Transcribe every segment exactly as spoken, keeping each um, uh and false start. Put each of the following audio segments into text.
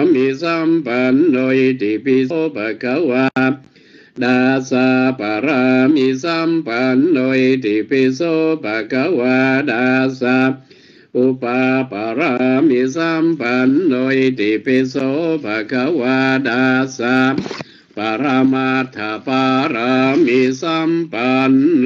มิสัมปันโนอิติปิโสภะคะวาดาสะปารามิสัมปันโนอิติปิโสภะคะวาดาสะอุปาปารามิสัมปันโนอิติปิโสภะคะวาดาสะปารามัตถปารามิสัมปันโน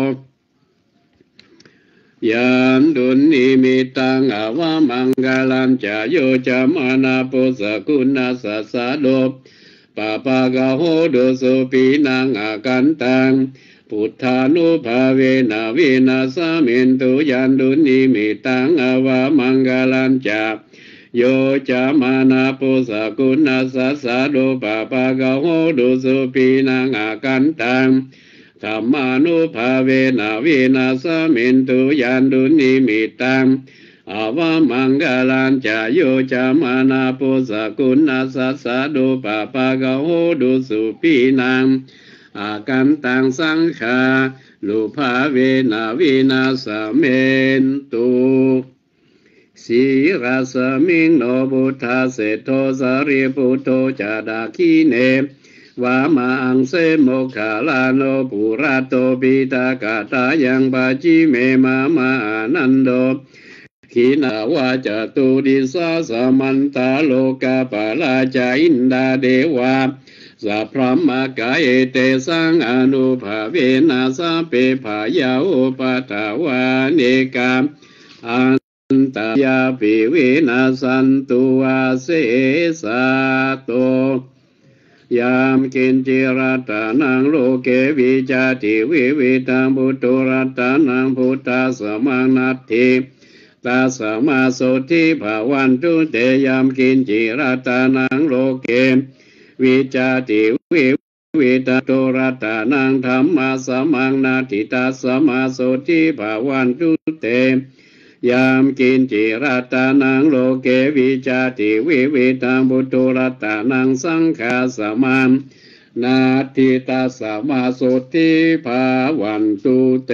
ยันดุนิมิตังอวามังกาลัญจโยจามานาปุสกุณาสัสสะโดปะปะกะโหดุสุปีนังอากันตังพุทธานุภาเวนะวินาสมินตุยันดุนิมิตังอวามังกาลัญจโยจามานาปุสกุณาสัสสะโดปะปะกะโหดุสุปีนังอากันตังธรรมานุภาเวนะวินาสมินตุยันดุนิมิตังอวามังกาลัญจโยจามานาปุสกุณาสัสสะโดปะปะกะโหดุสุปีนังอากันตังสังฆาลุภาเวนะวินาสเมนตุสีราสมิงโนบุทธาเสโทสารีปุโตจาดาคีเนวามังเสโมคาลาโนปุระโตปิตากาตายังปาจิเมมามานันโดขีนาวาจตุดิสาสมันตาโลกาปาลาจาอินดาเดวาสัพพะมะกะเอเตสังอนุภาเวนะสัพเพภายาอุปตาวาเนกาอันตยาปิเวนะสันตุวาเสสะโตยามกินจิรัตานังโลเกวิจาติวิวิตังพุทโธรัตานังพุทธาสมังนัตถิตาสมาโสทิภาวันตุเตยามกินจิรัตานังโลเกวิจาติวิวิตาโตรัตานังธรรมาสมังนาทิตาสมาโสทิภาวันตุเตยามกินจิรัตานังโลเกวิจาติวิวิตังพุทโธรัตานังสังฆาสมังนาทิตาสมาโสทิภาวันตุเต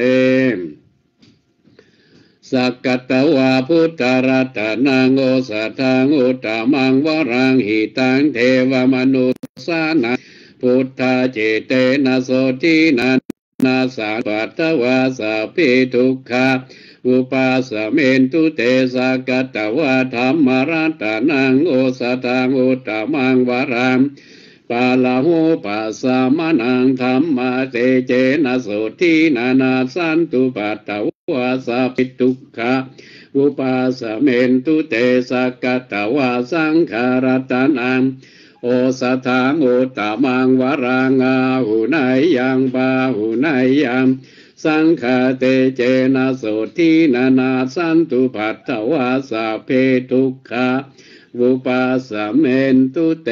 สักกตวาพุทธรัตนังโอสัทธังอุตตมังวรังหิตังเทวมนุสานังพุทธาเจเตนะโสทินันนาสาปัตตวาสัพพิทุกขาอุปาสเมนตุเตสักกตวาธรรมรัตนังโอสัทธังอุตตมังวรังปาลาหูปัสสะมะนังธรรมะเตเจนะโสทินานาสันตุปัตตวาสัพพิทุกขาอุปาสเมนตุเตสักกตวาสังขารัตนังโอสัทธังอุตตมังวรังอาหุนายยังบาหุนายยังสังฆาเตเจนะโสทินานาสันตุปัตตวาสัพเพทุกขาอุปาสเมนตุเต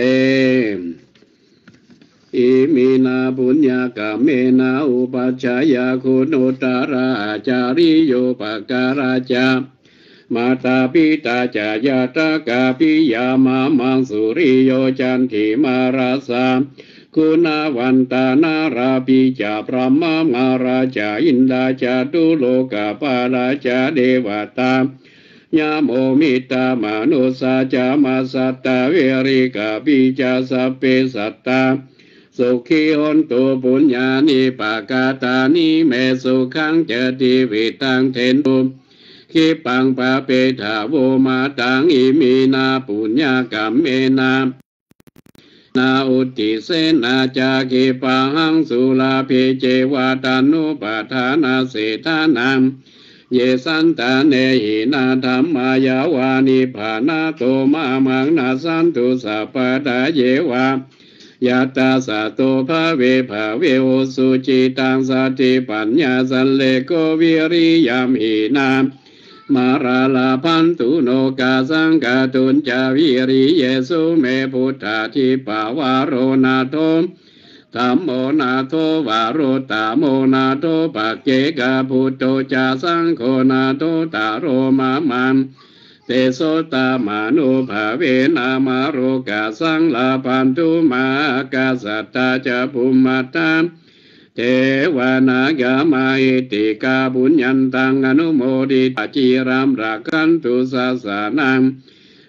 อิมินาปุญญากาเมนะอุปัชฌายาคุณุตระจาริโยปการาจามาตาปิตาจายาตากาปิยามามังสุริโยจันทิมาราสาคุณาวันตานาราปิจาพระมามาราจาอินดาจาตุโลกาปาราจาเดวตายาโมมิตามนุสาจามาสัตตาเวริกาปิจาสัพเพสัตตาสุขีหนตุปุญญานิปากาตานิเมสุขังเจติวิตังเทนตุคิปังปะเปทาโวมาตังอิมินาปุญญากรรมเมนานาอุติเสนาจาคิปังสุลาเพเจวาตานุปาทานาเสธานังเยสันตาเนหินาธรรมายาวานิภานาโตมามังนาสันตุสัพพะเยวายาตาสะโตภะเวภะเวโอสุจิตังสัตติปัญญาสันเลโกวิริยามหินามาราลาพันตุโนกาสังกาตุนจาวิริเยสุเมพุทธาทิปาวาโรนาโทธัมโมนาโทวาโรตาโมนาโทปัจเจกาพุทโตจาสังโฆนาโทตาโรมามันเตโสตามานุภาเวนามาโรกาสังลาปันตุมากาสัตตาจะภูมิตามเทวานากามาอิติกาบุญญันตังอนุโมดิตาจิรามรักขันตุสาสานัง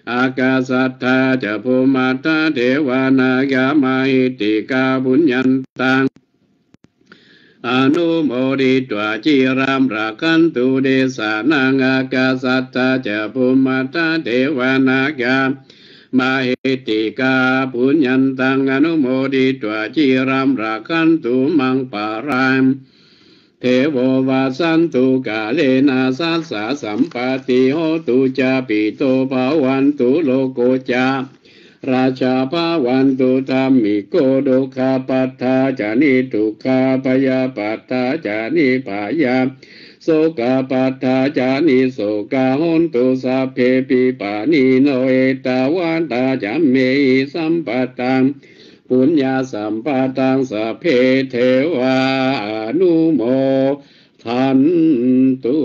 อากาสัทธาจะภูมัตถะเทวานากามาหิติกาบุญญันตังอนุโมดิตวาจิรามราคันตุเดสานังอากาสัทธาจะภูมัตถะเทวานากามาหิติกาปุญญันตังอนุโมดิตวาจิรามราคันตุมังปารามเทโววาสันตุกาเลนะสัสสะสัมปติโหตุจาปิโตภาวันตุโลโกจาราชาภาวันตุธรรมิโกดุขาปัฏฐาจานิทุกขาปยาปัฏฐาจานิปายาโสกาปัฏฐาจานิโสกาหุนตุสัพเพปิปานิโนเอตาวาตาจัมเมหิสัมปตังปุญญาสัมปตังสัพเพเทวาอนุโมทันตุ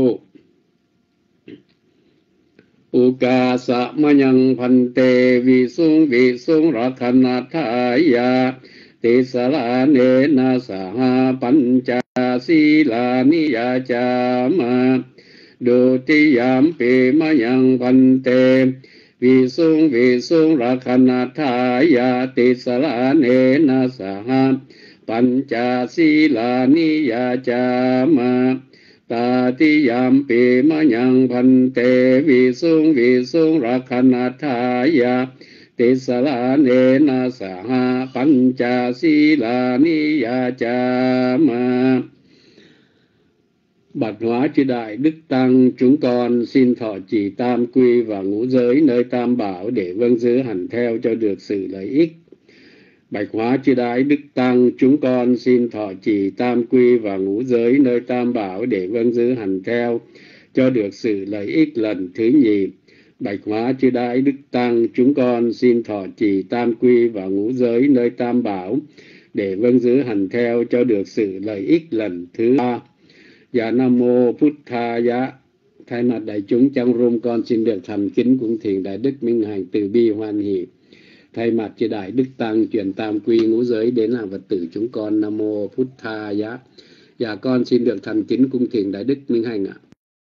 อุกาสะมยังพันเตวิสุงวิสุงรัคนาทายาติสลาเนนะสหปัญจศีลานิยาจามาดุติยามปิมยังพันเตวิสุงวิสุงรัคนาทายาติสลาเนนะสหปัญจศีลานิยาจามาตาติยามปิมยังพันเตวิสุงวิสุงรัคนาทายาติสลาเนนะสหปัญจศีลานิยาจามาBạch hóa chư đại đức tăng, chúng con xin thọ trì tam quy và ngũ giới nơi tam bảo để vâng giữ hành theo cho được sự lợi ích. Bạch hóa chư đại đức tăng, chúng con xin thọ trì tam quy và ngũ giới nơi tam bảo để vâng giữ hành theo cho được sự lợi ích lần thứ nhì. Bạch hóa chư đại đức tăng, chúng con xin thọ trì tam quy và ngũ giới nơi tam bảo để vâng giữ hành theo cho được sự lợi ích lần thứ ba. Dạ Nam Mô Phút Tha Giá. Thay mặt đại chúng trong room con xin được thành kính cung thiền Đại Đức Minh Hạnh từ bi hoan hỷ. Thay mặt chư đại Đức Tăng truyền tam quy ngũ giới đến hàng Phật tử chúng con. Nam Mô Phút Tha Giá. Dạ con xin được thành kính cung thiền Đại Đức Minh Hạnh ạ.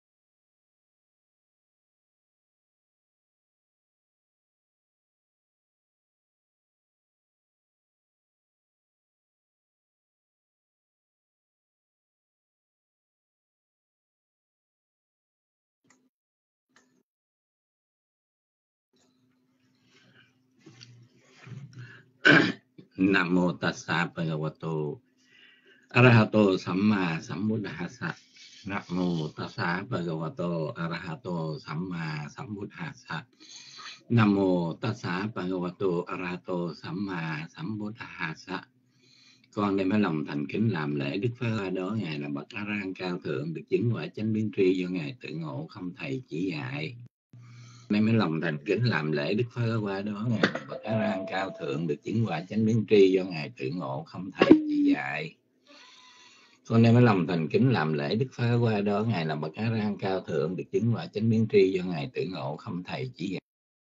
Nam mô Tassa Bhagavato Arahato Samma Sambuddhassa. Nam mô Tassa Bhagavato Arahato Samma Sambuddhassa. Nam mô Tassa Bhagavato Arahato Samma Sambuddhassa. Con đem hết lòng thành kính làm lễ Đức Phật đó ngài là bậc A Ra cao thượng, được chứng quả chánh biến tri do ngài tự ngộ không thầy chỉ dạy. Đem hết lòng thành kính làm lễ Đức Phật qua đó ngài là bậc A Ra cao thượng, được chứng quả chánh biến tri do ngài tự ngộ không thầy chỉ dạy. Con đem hết lòng thành kính làm lễ Đức Phật qua đó ngài là bậc A Ra cao thượng, được chứng quả chánh biến tri do ngài tự ngộ không thầy chỉ dạy.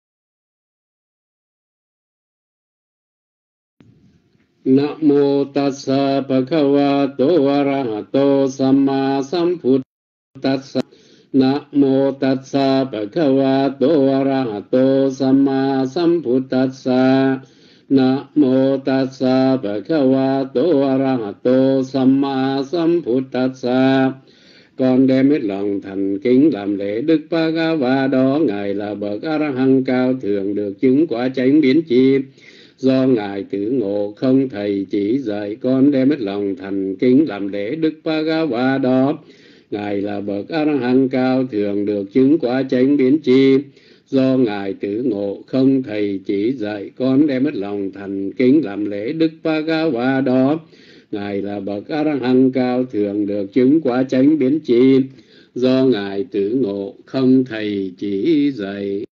Nam mô Tassa Bhagavato Arahato Samma Sambuddhassa. Nam mô Tassa Bhagavato Arahato Samma Sambuddhassa. Nam mô Tassa Bhagavato Arahato Samma Sambuddhassa. Con đem hết lòng thành kính làm lễ Đức Bhagava đó ngài là bậc A Ra Hằng cao thượng, được chứng quả chánh biến chi do ngài tự ngộ không thầy chỉ dạy. Con đem hết lòng thành kính làm lễ Đức Bhagava đó ngài là bậc A Ra Hằng cao thượng, được chứng quả chánh biến chi do ngài tự ngộ không thầy chỉ dạy. Con đem hết lòng thành kính làm lễ Đức Bhagava đó ngài là bậc A Ra Hằng cao thượng, được chứng quả chánh biến chi do ngài tự ngộ không thầy chỉ dạy.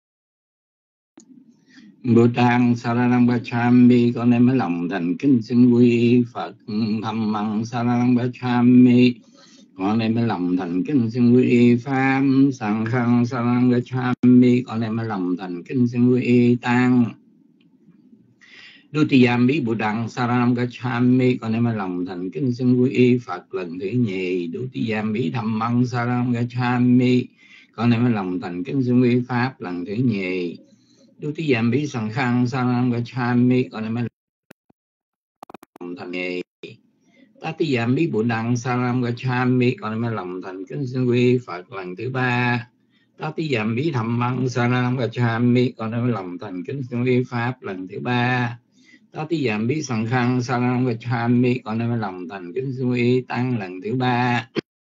Bhutan Saranam Gacchami. Con đem hết lòng thành kính xin quy Phật. Dhammang Saranam Gacchami. Con đem hết lòng thành kính xin quy Pháp. Sanghang Saranam Gacchami. Con đem hết lòng thành kính xin quy Tăng. Dutiyampi Buddhang Saranam Gacchami. Con đem hết lòng thành kính xin quy Phật lần thứ nhì. Dutiyampi Dhammang Saranam Gacchami. con đem lòng thành kính xin quy pháp lần thứ nhì. Dutiyampi Sanghang Saranam Gacchami, con đem lòng thành nhì. Tatiyampi Buddhang Saranam Gacchami, con đem lòng thành kính xin quy Phật lần thứ ba. Tatiyampi Dhammang Saranam Gacchami, con đem lòng thành kính xin quy pháp lần thứ ba. Tatiyampi Sanghang Saranam Gacchami, con đem lòng thành kính xin quy tăng lần thứ ba.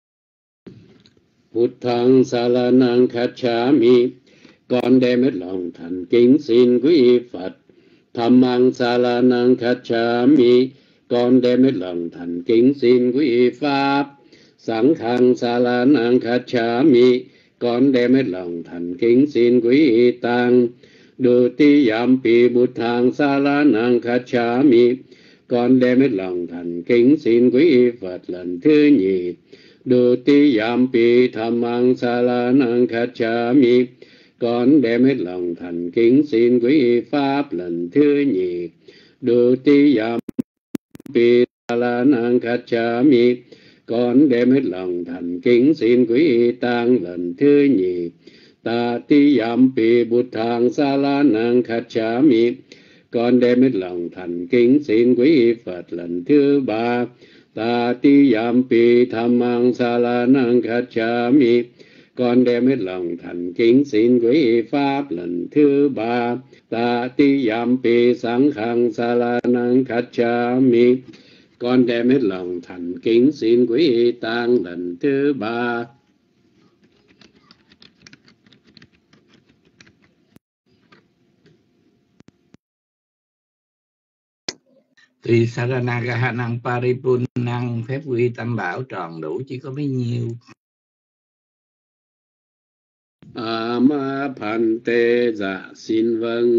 Buddhang Saranam Gacchami, con đem hết lòng thành kính xin quý Phật. Dhammang Saranam Gacchami, con đem hết lòng thành kính xin quý Pháp. Sanghang Saranam Gacchami, con đem hết lòng thành kính xin quý Tăng. Dutiyampi Buddhang Saranam Gacchami, con đem hết lòng thành kính xin quý Phật lần thứ nhì. Dutiyampi Dhammang Saranam Gacchami, con đem hết lòng thành kính xin quý Pháp lần thứ nhì. Dutiyampi Saranam Gacchami, con đem hết lòng thành kính xin quý Tăng lần thứ nhì. Tatiyampi Buddhang Saranam Gacchami, con đem hết lòng thành kính xin quý Phật lần thứ ba. Tatiyampi Dhammang Saranam Gacchami, con đem hết lòng thành kính xin quý Pháp lần thứ ba. Tatiyampi Sanghang Saranam Gacchami, con đem hết lòng thành kính xin quý Tăng lần thứ ba. Thì Saranagahanang Paripunang, phép quy tam bảo tròn đủ chỉ có bấy nhiêu. Amapante, dạ xin vâng.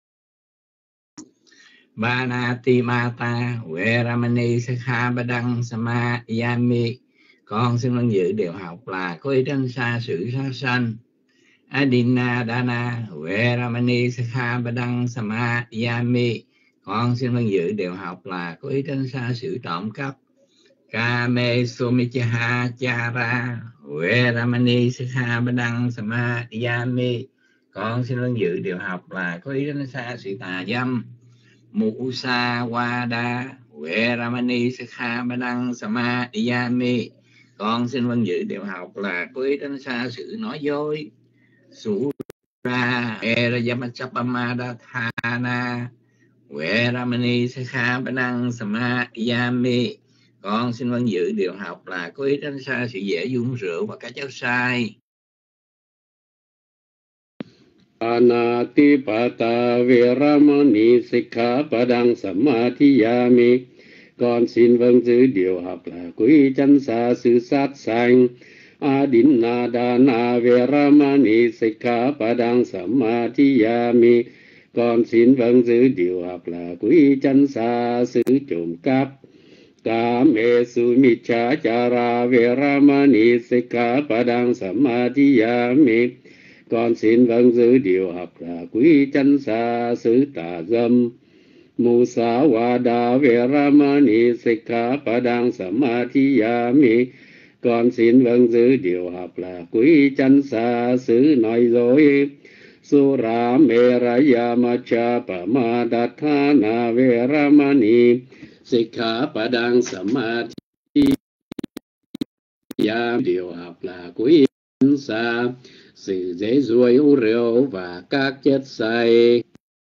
Banati Mata Veramani Sakhabadang Samayami, con xin vâng giữ điều học là có ý tránh xa sự sát sanh. Adina Dana Veramani Sakhabadang Samayami, con xin vâng giữ điều học là có ý tránh xa sự trộm cắp. Kame Sumichaha Chara Veramani Sakhabadang Samayami, con xin vâng giữ điều học là có ý tránh xa sự tà dâm. Musa Wada Veramani Sakhabadang Samayami, con xin vâng giữ điều học là có ý tránh xa sự nói dối. Sura Erayamachapamadathana Veramani Sakhabadang Samayami, con xin vâng giữ điều học là có ý tránh xa sự dễ dung rượu và các chất sai. Anatipata Veramani Sikhapadang Samadhiyami, con xin vâng giữ điều học là quý tránh xa sự sát sanh. Adinadana Veramani Sikhapadang Samadhiyami, con xin vâng giữ điều học là quý tránh xa sự trộm cắp. Kame Sumichachara Veramani Sikhapadang Samadhiyami, con xin vâng giữ điều học là quý tránh xa sự tà dâm. Musawada Veramani Sikhapadang Samadhiyami, con xin vâng giữ điều học là quý tránh xa sự nói dối. Sura Meraya Machapamadathana Veramani Sikhapadang Samadhiyami, điều học là quý tránh xa sự dễ ruồi uống rượu và các chất say.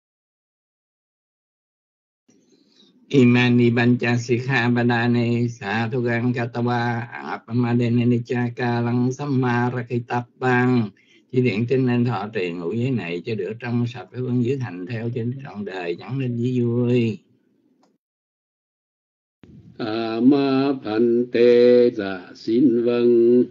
Imani Bancha Sikhabadane Sathugang Katawa Apamadene Nichakalang Sammarakitapang, chỉ điện tin nên thọ trì ngũ giới này cho được trong sạch với vâng giữ hành theo trên trọn đời chẳng nên dĩ vui. Amapante, dạ xin vâng.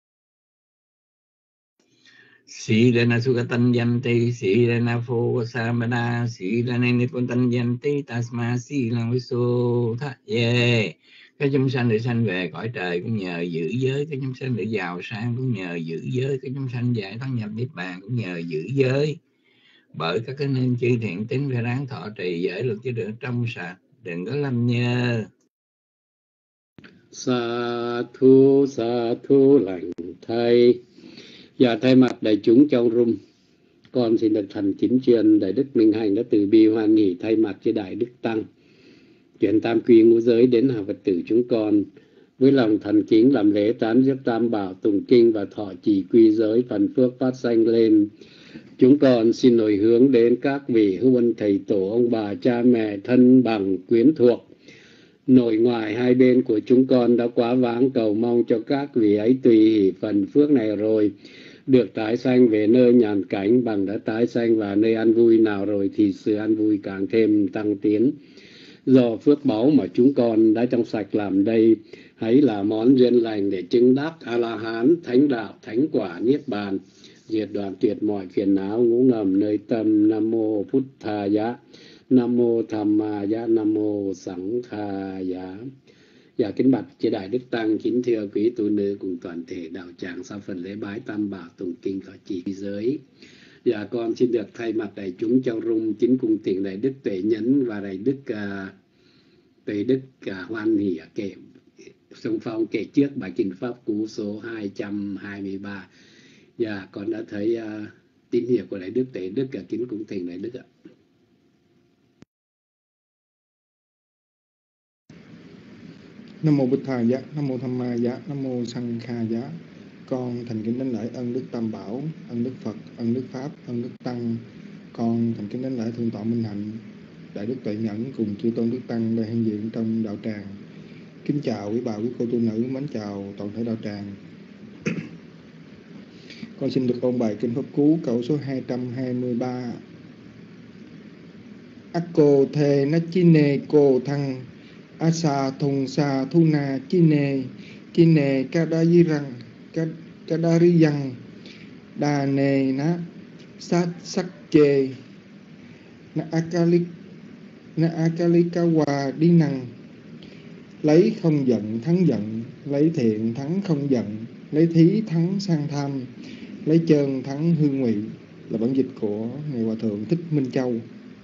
Silena Sugatanyanti, Silena Fosamana, Silena Nipuntanyanti, Tasma Silang Visu Thạ Ye. Các chúng sanh được sanh về cõi trời cũng nhờ giữ giới, các chúng sanh được giàu sang cũng nhờ giữ giới, các chúng sanh giải thoát nhập niết bàn cũng nhờ giữ giới. Bởi các cái nên chư thiện tín phải ráng thọ trì giới luật cho được trong sạch, đừng có lâm nhơ. Sa thu sa thu lành thay. Dạ thay mặt đại chúng trong room, con xin được thành chính truyền Đại Đức Minh Hạnh đã từ bi hoan hỷ thay mặt cho Đại Đức Tăng chuyển tam quy ngũ giới đến hàng Phật tử chúng con với lòng thành kính làm lễ tán giấc tam bảo, tụng kinh và thọ trì quy giới, phần phước phát sanh lên. Chúng con xin hồi hướng đến các vị hữu ân thầy tổ, ông bà, cha mẹ, thân bằng, quyến thuộc, nội ngoại hai bên của chúng con đã quá vãng, cầu mong cho các vị ấy tùy hỷ phần phước này rồi được tái sanh về nơi nhàn cảnh, bằng đã tái sanh vào nơi an vui nào rồi thì sự an vui càng thêm tăng tiến. Do phước báu mà chúng con đã trong sạch làm đây, hãy là món duyên lành để chứng đắc A La Hán, thánh đạo, thánh quả niết bàn, diệt đoạn tuyệt mọi phiền não ngũ ngầm nơi tâm. Nam mô Phut Thà Giá, Nam mô Tham Ma Giá, Nam mô Sẵng Kha Giá. Dạ kính bạch chư Đại Đức Tăng, kính thưa quý tu nữ cùng toàn thể đạo tràng sau phần lễ bái tam bảo, tụng kinh thọ trì giới. Dạ con xin được thay mặt đại chúng trong rung chính cung thỉnh Đại Đức Tuệ Nhẫn và Đại Đức uh, Tuệ Đức uh, hoan hỷ kể xung phong kể trước bài kinh pháp cú số hai trăm hai mươi ba. Dạ con đã thấy uh, tín hiệu của Đại Đức Tuệ Đức, uh, kính cung thỉnh Đại Đức ạ. Nam mô Bích Thà Giá, Nam mô Tham Ma Giá, Nam mô Sanh Kha Giá. Con thành kính đánh lễ ân Đức Tam Bảo, ân Đức Phật, ân Đức Pháp, ân Đức Tăng. Con thành kính đánh lễ Thượng tọa Minh Hạnh, Đại Đức Tuệ Nhẫn cùng chư tôn Đức Tăng đang hiện diện trong đạo tràng. Kính chào quý bà quý cô tu nữ, mến chào toàn thể đạo tràng. Con xin được ôn bài kinh pháp cú câu số hai trăm hai mươi ba. Akko thê na chi nê cô thăng asa thùng sa thu na chi nê chi nê kadayirang kadariyang đà nê na sát sắc chê na akalik na akalikawa đi năng. Lấy không giận thắng giận, lấy thiện thắng không giận, lấy thí thắng sang tham, lấy chân thắng hư ngụy, là bản dịch của Ngài Hòa Thượng Thích Minh Châu.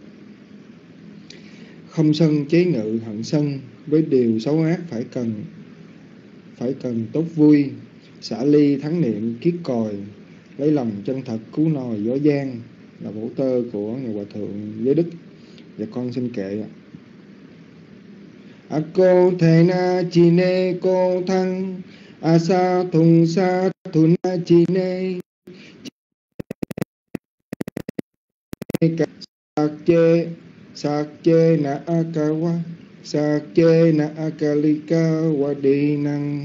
Không sân chế ngự hận sân, với điều xấu ác phải cần phải cần tốt vui, xả ly thắng niệm kiết còi, lấy lòng chân thật cứu nòi gió giang, là bổ tơ của Ngài Hòa Thượng Giới Đức. Và con xin kệ. Akko thê na chi nê cô thăng asa thùng sa thu na chi nê sạc chê sạc chê na akawa sạc chê na akalika wadi năng.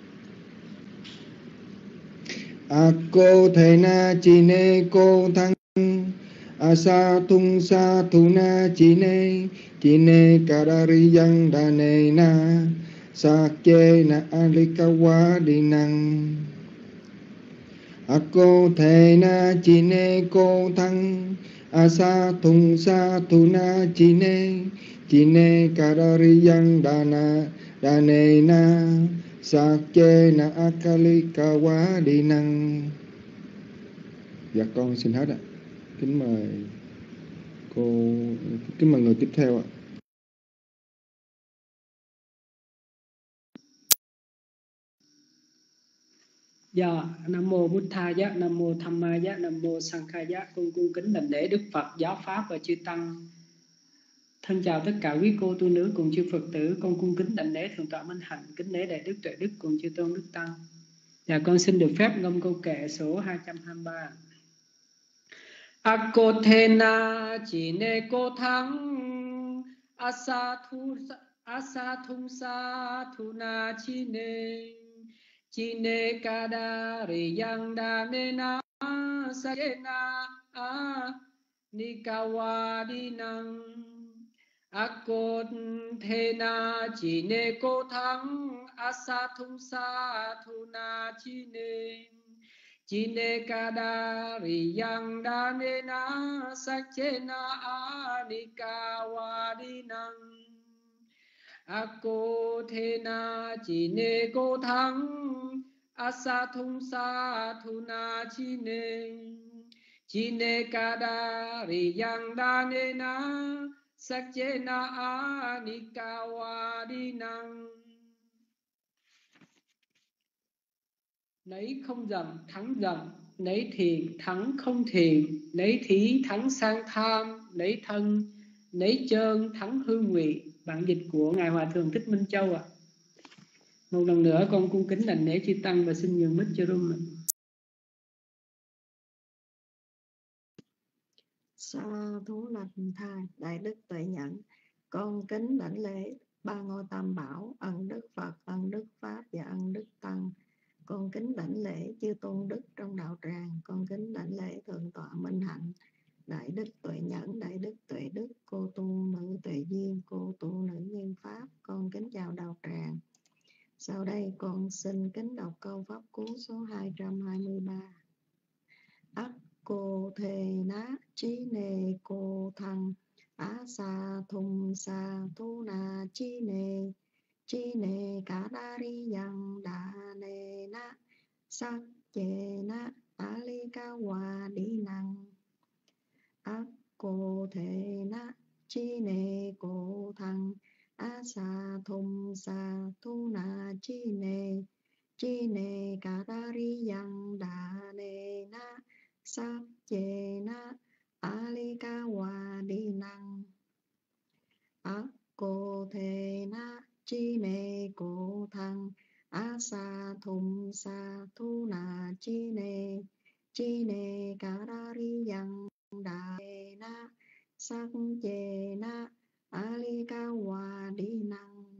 Akko thê na chi nê cô thăng asa thung sa thu na chi nê chi nê kadariyang đà nê na sạc chê na alikawa đi năng. Akko thê na chi nê cô thăng asa thung sa thu na chi nê chi nê kadariyang đà na đà nê na sạc chê na akalikawa đi năng. Dạ con xin hết ạ. Kính mời cô, kính mời người tiếp theo ạ. Dạ, Nam mô Bụt Tha Giá, Nam mô Tham Ma Giá, Nam mô Sanh Kha Giá. Con cung kính đảnh lễ Đức Phật, Giáo Pháp và chư Tăng. Thân chào tất cả quý cô tu nữ cùng chư Phật tử. Con cung kính đảnh lễ Thượng tọa Minh Hạnh, kính lễ Đại Đức Tuệ Đức cùng chư tôn Đức Tăng. Dạ, con xin được phép ngâm câu kệ số hai trăm hai mươi ba. Akko thê na chỉ nê cô thắng asa thu asa thung sa thu na chi nê chi nê kada ri yang da nê na sa ye na a ni kawa đi năng. Akko thê na chỉ nê cô thắng asa thung sa thu na chi nê chi nê kada ri yang da nê na sa che na a ni kawa đi năng. Akko thê na chỉ nê cô thắng asa thung sa thu na chi nê chi nê kada ri yang da nê na sa che na a ni kawa đi năng. Lấy không giận thắng giận, lấy thiền thắng không thiền, lấy thí thắng sang tham, lấy thân lấy chơn thắng hư ngụy. Bản dịch của Ngài Hòa Thượng Thích Minh Châu ạ. À. Một lần nữa con cung kính đảnh lễ chư tăng và xin nhường mic cho Rum. Sa thú lành thai đại đức tuệ nhẫn, con kính đảnh lễ ba ngôi tam bảo, ân đức Phật, ân đức Pháp và ân đức Tăng. Con kính đảnh lễ chư tôn đức trong đạo tràng, con kính đảnh lễ thượng tọa Minh Hạnh, đại đức tuệ nhẫn, đại đức tuệ đức, cô tu nữ tuệ duyên, cô tu nữ nhân pháp. Con kính chào đạo tràng. Sau đây con xin kính đọc câu pháp cú số hai trăm hai mươi ba. Ác cô thề ná chí nề cô thăng, á sa thùng sa thu na chí nề, chí nề cả đa ri yang đà nề na, sắc chê na á li ca hòa đi năng. Ác cô thề ná chí nề cô thăng, á sa thùng sa thu na chí nề, chí nề cả đa ri yang đà nề na, sắc chê na a li ca hòa đi năng. Ác cô thề na chi nề cô thăng, á sa thùng sa thu na chi nề, chi nề cả đa ri yang đà nề na, sắc chê na a li ca hòa đi năng.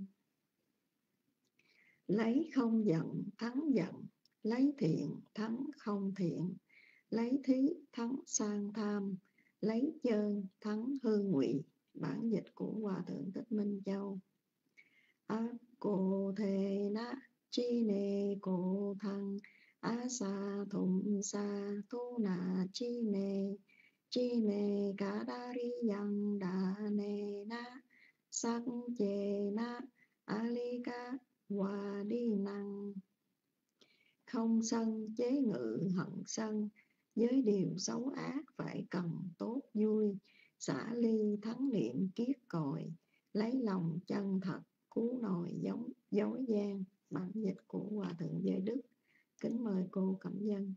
Lấy không giận thắng giận, lấy thiện thắng không thiện, lấy thí thắng sang tham, lấy chơn thắng hư ngụy. Bản dịch của Hòa Thượng Thích Minh Châu. Á cô thề na chi nề cô thăng, á sa thùng sa thu na chi nề, chi nề cả đa ri yang đà nề na, sắc chê na a li ca hòa đi năng. Không sân chế ngự hận sân, với điều xấu ác phải cần tốt vui, xả ly thắng niệm kiết còi, lấy lòng chân thật cứu nòi giống dối gian. Bản dịch của Hòa Thượng Giới Đức. Kính mời cô Cẩm Dân.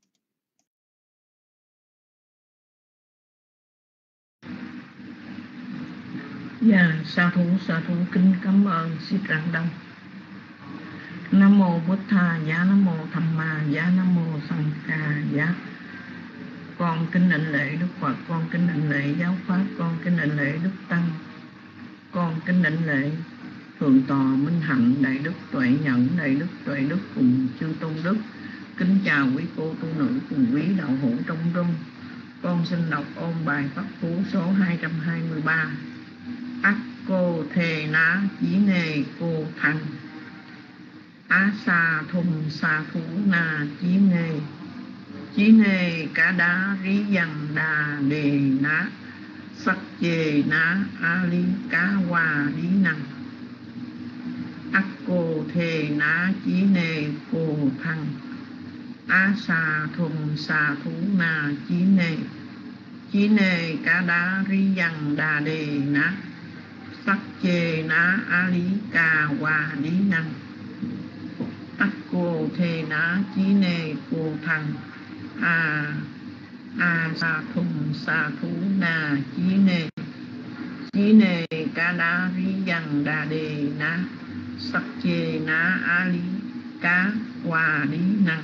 Dạ, sa thú sa thú kính cảm ơn Sư Tràng Đông. Nam mô Bụt Tha Giá, Nam mô Tham Ma Giá, Nam mô Sanh Ca Giá. Con kính đảnh lễ Đức Phật, con kính đảnh lễ giáo pháp, con kính đảnh lễ Đức Tăng, con kính đảnh lễ thượng tọa Minh Hạnh, đại đức tuệ nhẫn, đại đức tuệ đức cùng chư tôn đức. Kính chào quý cô tu nữ cùng quý đạo hữu trong rung. Con xin đọc ôn bài pháp cú số hai trăm hai mươi ba. Ác cô thề ná chí nề cô thăng, á sa thùng sa thú na chí nề, chí nề cả đá rí dằn đà đề ná, sắc chê ná a li cá hòa đi năng. Ác cô thề ná chí nề cô thăng, á sa thùng sa thú na chí nề, chí nề cả đá rí dằn đà đề ná, sắc chê ná a lý ca hòa đi năng. Ác cô thề ná chí nề cô thăng, a a sa thùng sa thú na chí nề, chí nề ca đá rí dằn đà đề ná, sắc chê ná a lý cá hòa đi năng.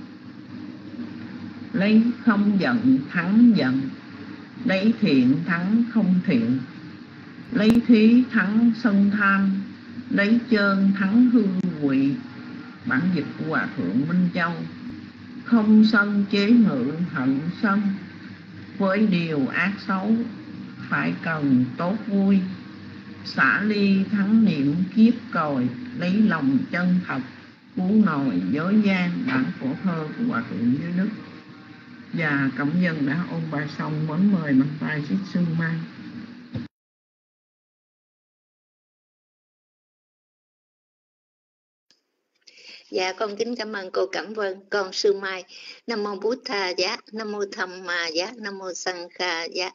Lấy không giận thắng giận, lấy thiện thắng không thiện, lấy thí thắng sân tham, lấy chơn thắng hư ngụy. Bản dịch của Hòa Thượng Minh Châu. Không sân chế ngự hận sân, với điều ác xấu phải cần tốt vui, xả ly thắng niệm kiếp còi, lấy lòng chân thật cứu nòi dối gian. Bản phổ thơ của Hòa Thượng Giới Đức. Và Cẩm Dân đã ôn bài xong, mến mời bằng tay xích Sư Mai. Dạ con kính cảm ơn cô Cẩm Vân. Con Sư Mai. Nam mô Bụt Tha Giá, Nam mô Tham Ma Giá, Nam mô Sanh Ca Giá.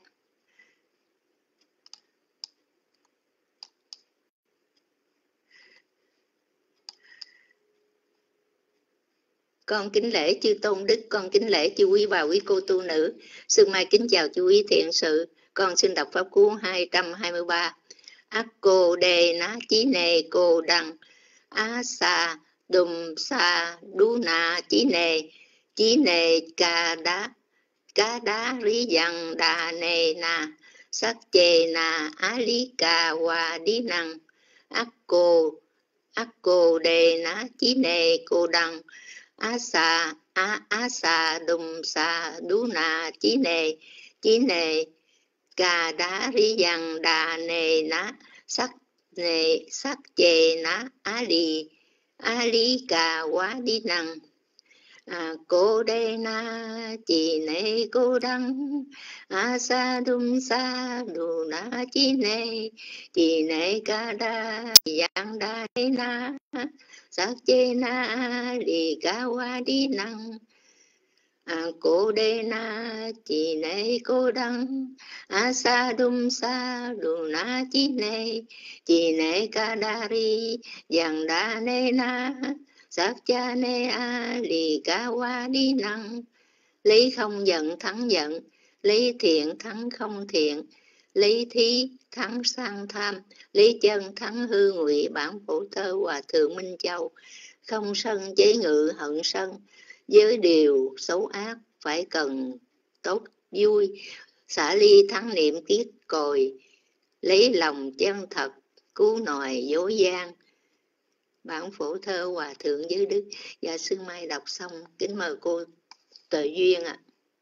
con kính lễ chư tôn đức, con kính lễ chư quý bà quý cô tu nữ. Sương Mai kính chào chư quý thiện sự. Con xin đọc pháp cú hai trăm hai mươi ba. Ác cô đề ná chí nề cô đăng á sa đùm sa đu na chí nề chí nề ca đá cá đá rí dằng đà nề na sắc chê na á lý ca hòa đi năng ác cô ác cô đề ná chí nề cô đăng á sa á á sa đùm sa đu na chí nề chí nề ca đá rí dằng đà nề ná sắc nề sắc chê ná á lì á lý ca quá đi năng à, cô đê na chỉ nê cô đăng a sa đum sa đu na chỉ nê chỉ nê ca đa giang đa na sắc chê na lì ca quá đi năng à, cô đê na chỉ nê cô đăng a sa đum sa đu na chỉ nê chỉ nê ca đa ri giang đa nê na sắc cha nê a lì ca qua đi năng lý không giận thắng giận, lý thiện thắng không thiện, lý thí thắng sang tham, lý chân thắng hư ngụy. Bản Phổ Thơ Hòa Thượng Minh Châu. Không sân chế ngự hận sân, với điều xấu ác phải cần tốt vui, xả ly thắng niệm kiết cồi, lấy lòng chân thật cứu nòi dối gian. Bản Phổ Thơ Hòa Thượng Giới Đức. Và Sương Mai đọc xong, kính mời cô Tuệ Duyên ạ. À.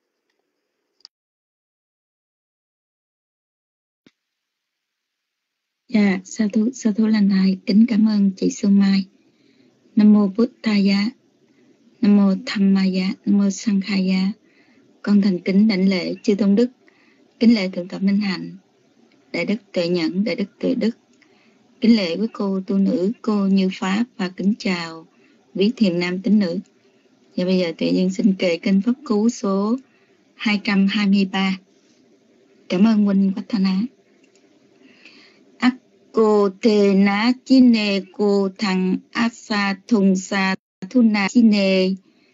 Dạ, sa thú sa thú lành thai, kính cảm ơn chị Sương Mai. Nam mô Bụt Tha Giá, Nam mô Tham Ma Giá, Nam mô Sang Kha Giá. Con thành kính đảnh lễ chư tôn đức, kính lễ thượng tọa Minh Hạnh, đại đức Tuệ Nhẫn, đại đức Tuệ Đức, kính lễ quý cô tu nữ, cô Như Pháp, và kính chào quý thiền nam tín nữ. Và bây giờ Tuệ Duyên xin kệ kênh pháp cú số hai trăm hai mươi ba. Cảm ơn huynh Quách Thanh Á. Ác cô tê ná chi nê cô thằng asa thùng sa thu na chi nê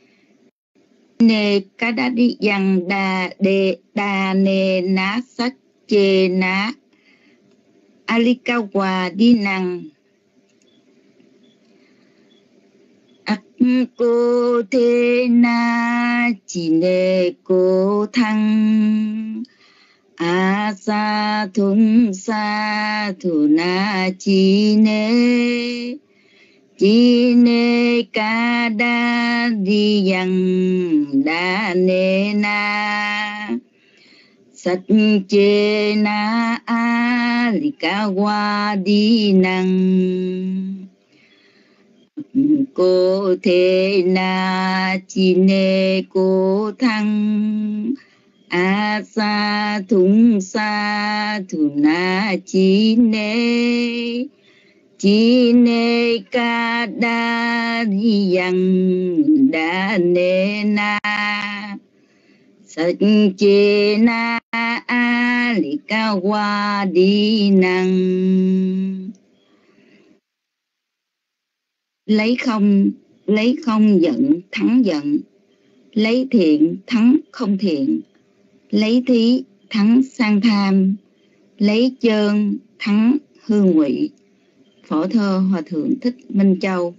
nê cá đá đi dằng đà đề đà nê ná sắc chê ná alikawa đi năng ác cô tê na chi nê cô thằng a sa thung sa thu na chi nê chi nê ca đa đi yang đa nê na sat chê na a li ca wa đi năng cô thế na chi nê cô thăng a sa thung sa thu na chi nê chi nê ca đa di yang đa nê na sat chê na a li ca wa đi năng lấy không lấy không giận thắng giận, lấy thiện thắng không thiện, lấy thí thắng sang tham, lấy chơn thắng hư ngụy. Phổ Thơ Hòa Thượng Thích Minh Châu.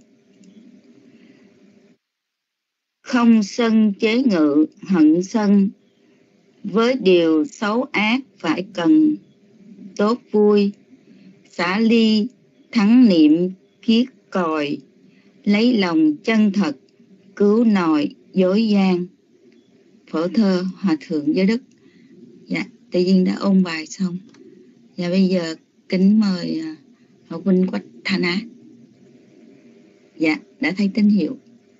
Không sân chế ngự hận sân, với điều xấu ác phải cần tốt vui, xả ly thắng niệm kiết còi, lấy lòng chân thật cứu nòi dối gian. Phổ Thơ Hòa Thượng Giới Đức. Dạ, tự nhiên đã ôn bài xong. Và bây giờ kính mời Học huynh Quách Thanh Á. Dạ, đã thấy tín hiệu.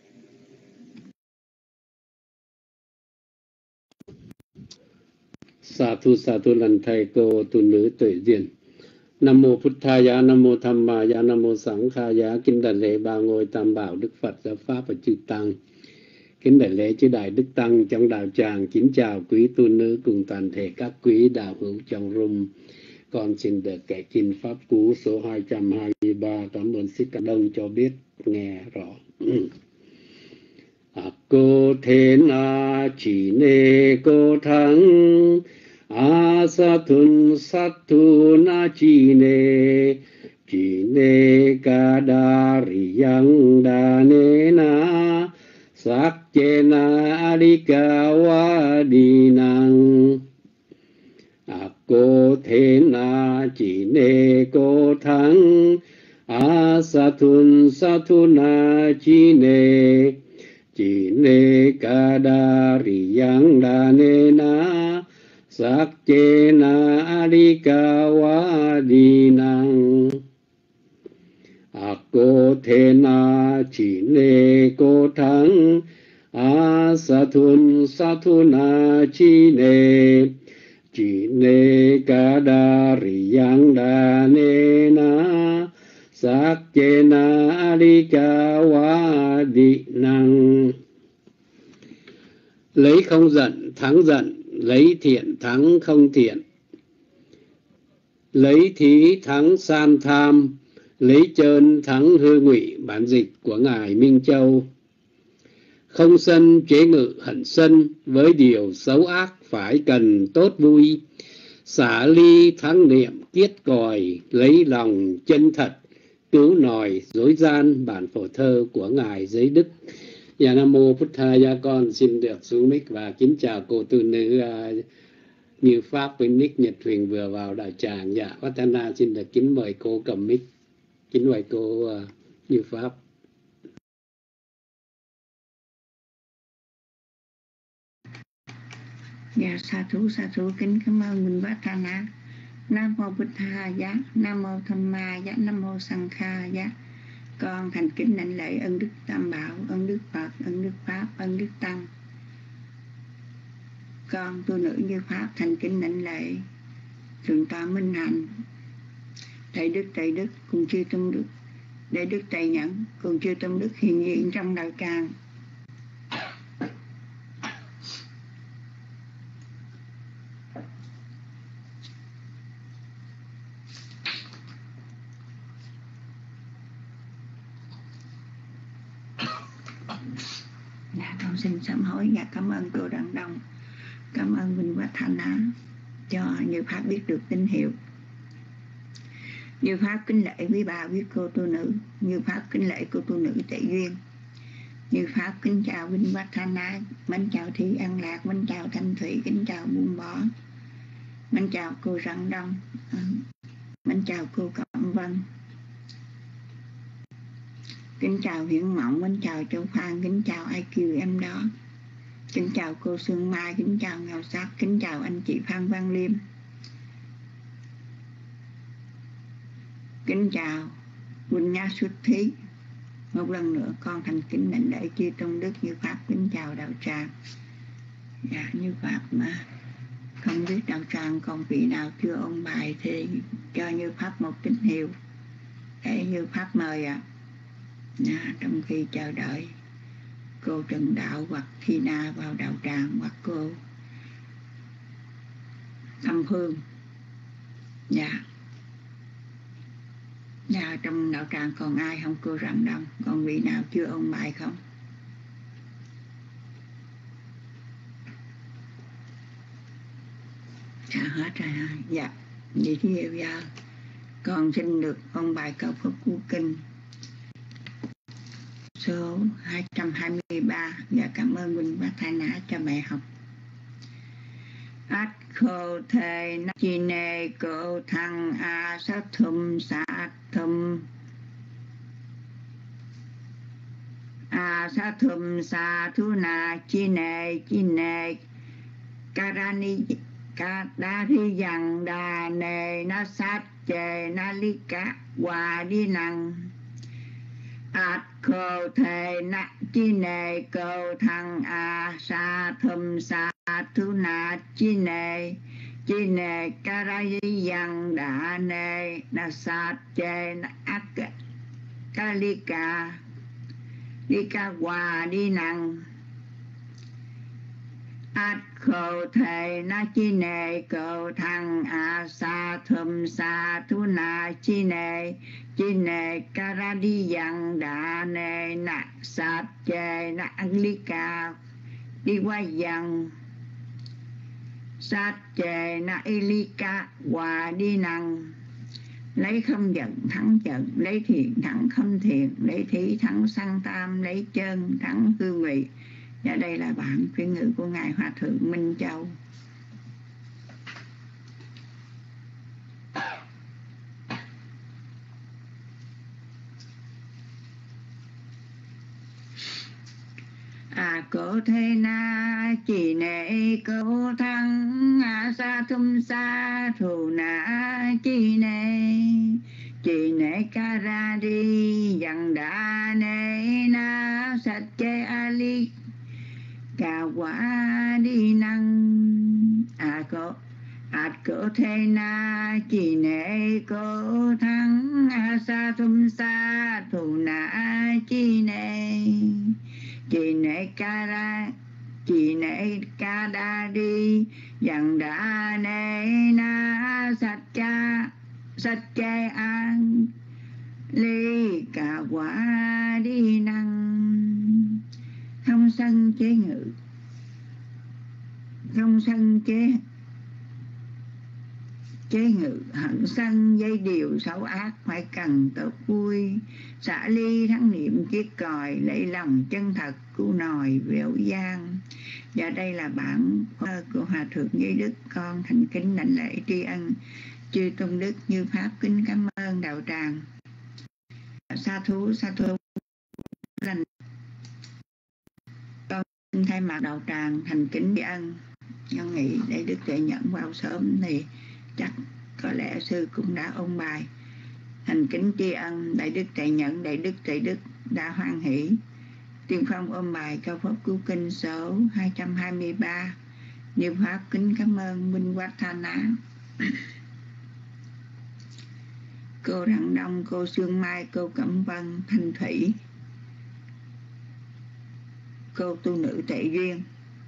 Sa thu sa thu lành thầy cô tu nữ Tuệ Duyên. Nam mô Phật Thà Giá, Nam mô Tham Ma Giá, Nam mô Sẵn Kha Giá. Kính đảnh lễ ba ngôi Tam Bảo Đức Phật, Giáo Pháp và chư Tăng. Kính đảnh lễ chư Đại Đức Tăng trong đạo tràng. Kính chào quý tu nữ cùng toàn thể các quý đạo hữu trong room. Con xin được kể kinh pháp cú số hai trăm hai mươi ba. Cảm ơn Thích Ca Đông cho biết nghe rõ. Akko thế na chỉ nê cô thắng asatun satu na chỉ nê chỉ nê ca đa ri yang đa nê na sắc chê na adika wa đi năng. Akko thế na chỉ nê cô thắng asatun satu na chỉ nê chỉ nê ca đa ri yang đa nê na sắc chê na adika wa đi năng. Akko thế na chỉ nê cô thắng asatun satu na chỉ nê chỉ nê ca đa ri yang đa nê na sắc chê na adika wa đi năng. Lấy không giận thắng giận, lấy thiện thắng không thiện, lấy thí thắng san tham, lấy trơn thắng hư ngụy. Bản dịch của Ngài Minh Châu. Không sân chế ngự hận sân, với điều xấu ác phải cần tốt vui. Xả ly thắng niệm kiết còi, lấy lòng chân thật cứu nòi dối gian. Bản phổ thơ của Ngài Giới Đức. Dạ Nam Mô Phật Thaya, con xin được xuống mic và kính chào cô tu nữ uh, Như Pháp với nick Nhật Huyền vừa vào đạo tràng. Dạ Vatana xin được kính mời cô cầm mic, kính mời cô uh, Như Pháp. Dạ sa thú sa thú kính cảm ơn Minh Vatana. Nam mô Bụt Thaya, Nam mô Tham Ma Giá, Nam mô Sang Kha Giá. Con thành kính đảnh lễ ân đức Tam Bảo, ân đức Phật, ân đức Pháp, ân đức Tăng. Con tu nữ Như Pháp thành kính đảnh lễ Thượng tọa Minh Hạnh, Đại đức Đại đức cùng chư tâm đức, Đại đức Đại Nhẫn cùng chư tâm đức hiện diện trong đạo tràng. Dạ, con xin sám hối và cảm ơn cô Đặng Đông, cảm ơn Vinh Vatana cho Như Pháp biết được tín hiệu. Như Pháp kính lễ quý bà quý cô tu nữ, Như Pháp kính lễ cô tu nữ Tệ Duyên, Như Pháp kính chào Vinh Vatana, mến chào Thị An Lạc, mến chào Thanh Thủy, kính chào Buông Bỏ, mến chào cô Răng Đông, mến chào cô Cẩm Vân, kính chào Hiển Mộng, kính chào Châu Phan, kính chào i kiu em đó, kính chào cô Sương Mai, kính chào Nghèo Sắc, kính chào anh chị Phan Văn Liêm, kính chào Quỳnh Nha Xuất Thí. Một lần nữa con thành kính đảnh lễ chư tôn đức Như Pháp kính chào đạo tràng. Dạ, Như Pháp mà không biết đạo tràng còn vị nào chưa ôn bài thì cho Như Pháp một tín hiệu để Như Pháp mời ạ. À. Dạ, trong khi chờ đợi cô Trần Đạo hoặc Thi Na vào đạo tràng, hoặc cô Tâm Phương. Dạ. Dạ, trong đạo tràng còn ai không cô Răng Đông? Còn vị nào chưa ôn bài không? Dạ hết rồi. Dạ, vậy thì bây giờ con xin được ôn bài câu Phật Cú Kinh số hai trăm hai mươi ba. Và cảm ơn Quỳnh Vatana cho bài học. Át khô thề na chi nê cô thăng a sát thum sát thum a sát thum sa thu na chi nê chi nê karani kadari yang đà nê na sát chê na li cá hòa đi năng. Át khô thề na chi nê cô thăng a sa thum sa thu na chi nê chi nê karayi yang đà nê na sát chê na ác kalika đi ca hòa đi năng. át khổ thầy na chi nề cầu thăng a sa thum sa thu na chi nề chi nề kara đi yang đà nề na sát chê na anglika đi qua yang sát chê na ilika hòa đi năng lấy không giận thắng giận, lấy thiện thắng không thiện, lấy thí thắng sanh tam, lấy chân thắng hương vị. Và đây là bản khuyên ngữ của Ngài Hòa Thượng Minh Châu. À cổ thế na chỉ nệ cổ thăng a sa thum sa thù na chi nệ chỉ nệ ca ra đi dần đà nệ na sạch chê ali cà quả đi năng à cổ ạt cổ thế na chỉ nệ cổ thăng a sa thum sa thù na chi nệ chỉ nệ ca ra chỉ nệ ca đa đi dần đã nệ na sạch cha sạch chê an ly cả quả đi năng không sân chế ngự không sân chế chế ngự hận sân dây điều xấu ác phải cần tốt vui xả ly thắng niệm chiếc còi lấy lòng chân thật cứu nòi vẻo gian. Và đây là bản của Hòa Thượng Giới Đức. Con thành kính đảnh lễ tri ân chư tôn đức như pháp, kính cảm ơn đạo tràng. Sa thú sa thú lành. Con xin thay mặt đạo tràng thành kính tri ân. Con nghĩ để Đức Tuệ Nhẫn vào sớm thì chắc có lẽ sư cũng đã ôn bài. Thành kính tri ân Đại Đức Tuệ Nhẫn, Đại Đức Tuệ Đức đã hoan hỷ tiên phong ôn bài câu pháp cứu kinh số hai trăm hai mươi ba. Như pháp kính cảm ơn Minh Quát Tha Ná, cô Đặng Đông, cô Sương Mai, cô Cẩm Vân, Thanh Thủy, cô tu nữ Tệ Duyên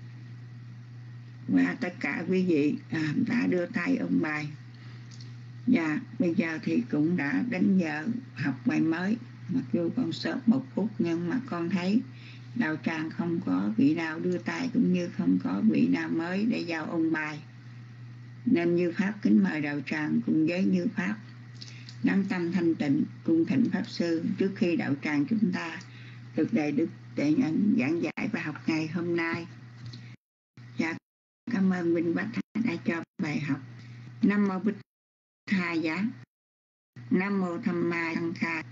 và tất cả quý vị à, đã đưa tay ôn bài. Và bây giờ thì cũng đã đến giờ học bài mới. Mặc dù còn sớm một phút nhưng mà con thấy đạo tràng không có vị nào đưa tay cũng như không có vị nào mới để vào ôn bài. Nên Như Pháp kính mời đạo tràng cùng với Như Pháp đăng tâm thanh tịnh cung thỉnh Pháp Sư trước khi đạo tràng chúng ta được Đại Đức Tuệ Nhẫn giảng dạy và học ngày hôm nay. Và cảm ơn Minh Bách đã cho bài học. Nam mô Bích Tha Giá, Nam mô Tham Ma Sanh Kha,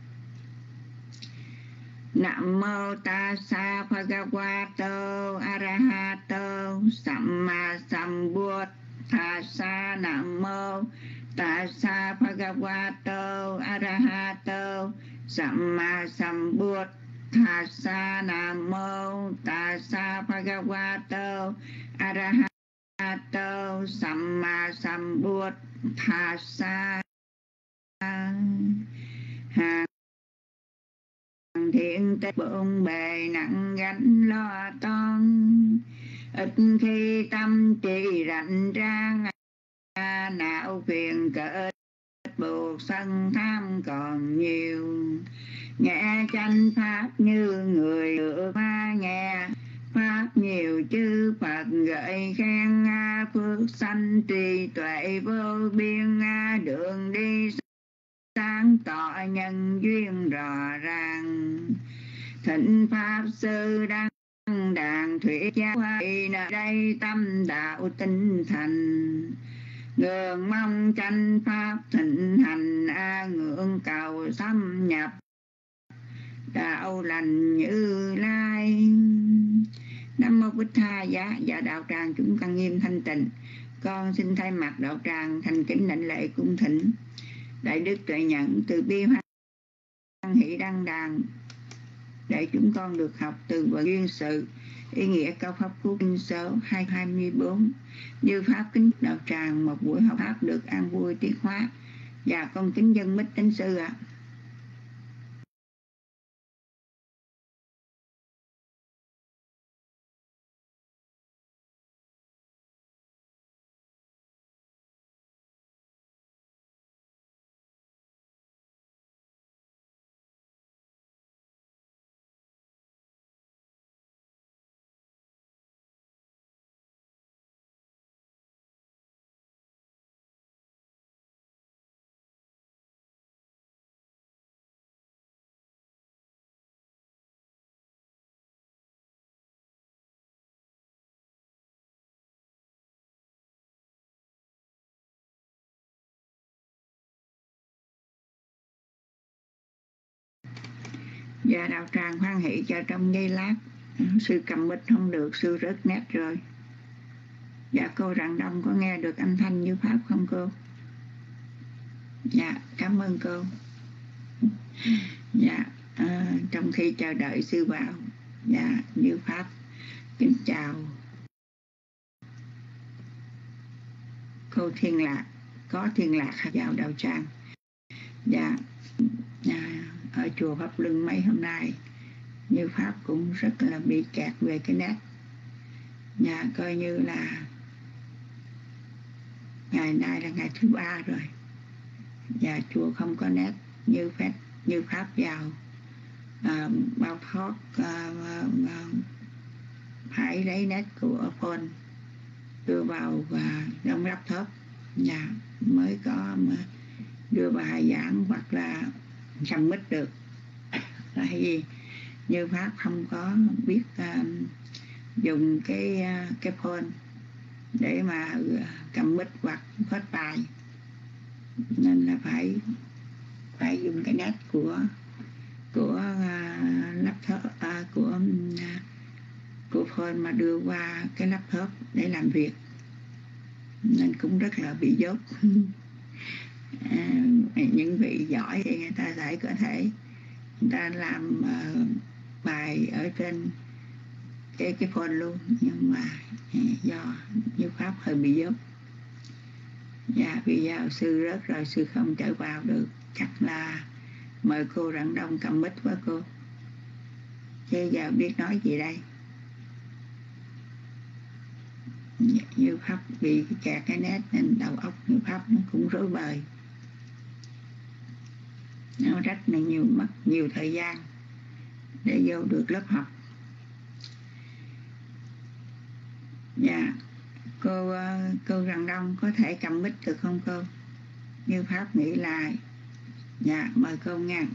Nam mô Tassa Bhagavato Arahato Samma Sambuddhassa. Nam mô Tassa Bhagavato Arahato Samma Sambuddhassa. Nam mô Tassa Bhagavato Arahato Samma Sambuddhassa. Hàng thiện tích bộn bề nặng gánh lo toan, ít khi tâm trì rảnh rang, não phiền cỡ buộc sân tham còn nhiều. Nghe chánh pháp như người được ma nghe, pháp nhiều chư Phật gợi khen, phước sanh trí tuệ vô biên, đường đi sáng tỏ nhân duyên rõ ràng. Thịnh pháp sư đăng đàn thuyết giáo hay nơi đây tâm đạo tinh thành, ngưỡng mong chánh pháp thịnh hành, a ngưỡng cầu xâm nhập đạo lành Như Lai. Nam mô Bích Tha Giá. Và đạo tràng chúng con nghiêm thanh tịnh, con xin thay mặt đạo tràng thành kính đảnh lễ cung thỉnh Đại Đức Tuệ Nhẫn từ bi hoan hỷ đăng đàn để chúng con được học từ vở duyên sự ý nghĩa câu pháp cứu kinh số hai trăm hai mươi bốn. Như pháp kính đạo tràng một buổi học pháp được an vui tiết hóa. Và con kính dân mít tín sư ạ. À. Dạ đạo tràng hoan hỷ cho trong giây lát. Sư cầm mic không được, sư rớt nét rồi. Dạ cô Rạng Đông có nghe được âm thanh như pháp không cô? Dạ cảm ơn cô. Dạ à, trong khi chờ đợi sư vào, dạ như pháp kính chào cô Thiên Lạc, có Thiên Lạc vào đạo tràng. Dạ à, ở chùa Pháp Luân mấy hôm nay như pháp cũng rất là bị kẹt về cái nét. Dạ coi như là ngày nay là ngày thứ ba rồi. Dạ chùa không có nét như phép như pháp vào à, bao thoát à, à, phải lấy nét của phone đưa vào và trong laptop. Dạ mới có mà đưa bài giảng hoặc là submit được. Tại vì như pháp không có biết uh, dùng cái uh, cái phone để mà cầm mic hoặc phát bài, nên là phải phải dùng cái nét của của uh, laptop uh, của uh, của phone mà đưa qua cái laptop để làm việc, nên cũng rất là bị dốt. À, những vị giỏi thì người ta sẽ có thể người ta làm uh, bài ở trên cái cái phone luôn, nhưng mà uh, do như pháp hơi bị dốt. Dạ bây giờ sư rớt rồi, sư không trở vào được, chắc là mời cô Rạng Đông cầm mic quá cô, chứ giờ biết nói gì đây. Như pháp bị kẹt cái nét nên đầu óc như pháp nó cũng rối bời, nó rất là nhiều mất nhiều thời gian để vô được lớp học. Dạ cô cô Rạng Đông có thể cầm mic được không cô? Như pháp nghĩ là dạ mời cô nha.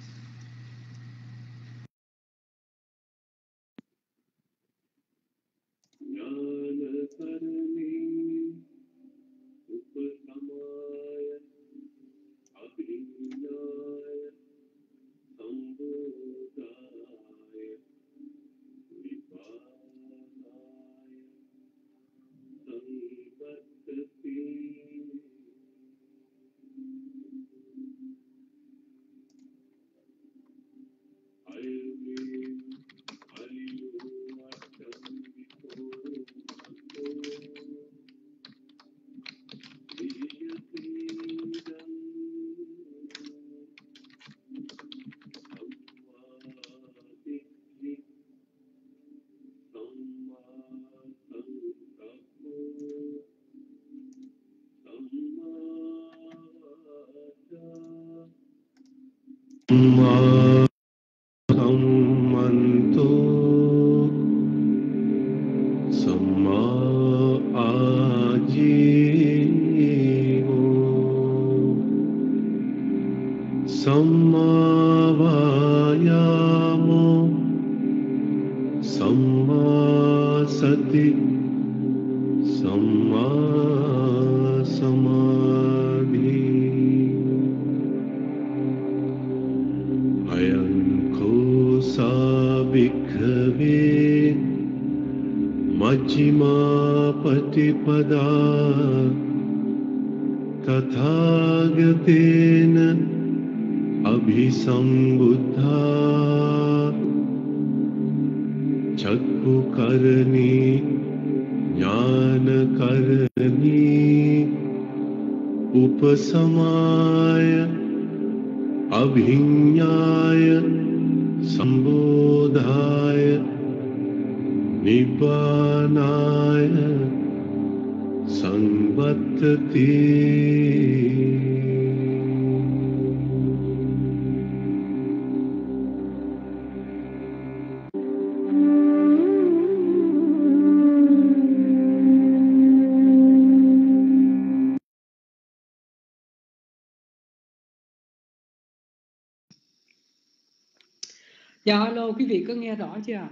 Dạ alo, quý vị có nghe rõ chưa?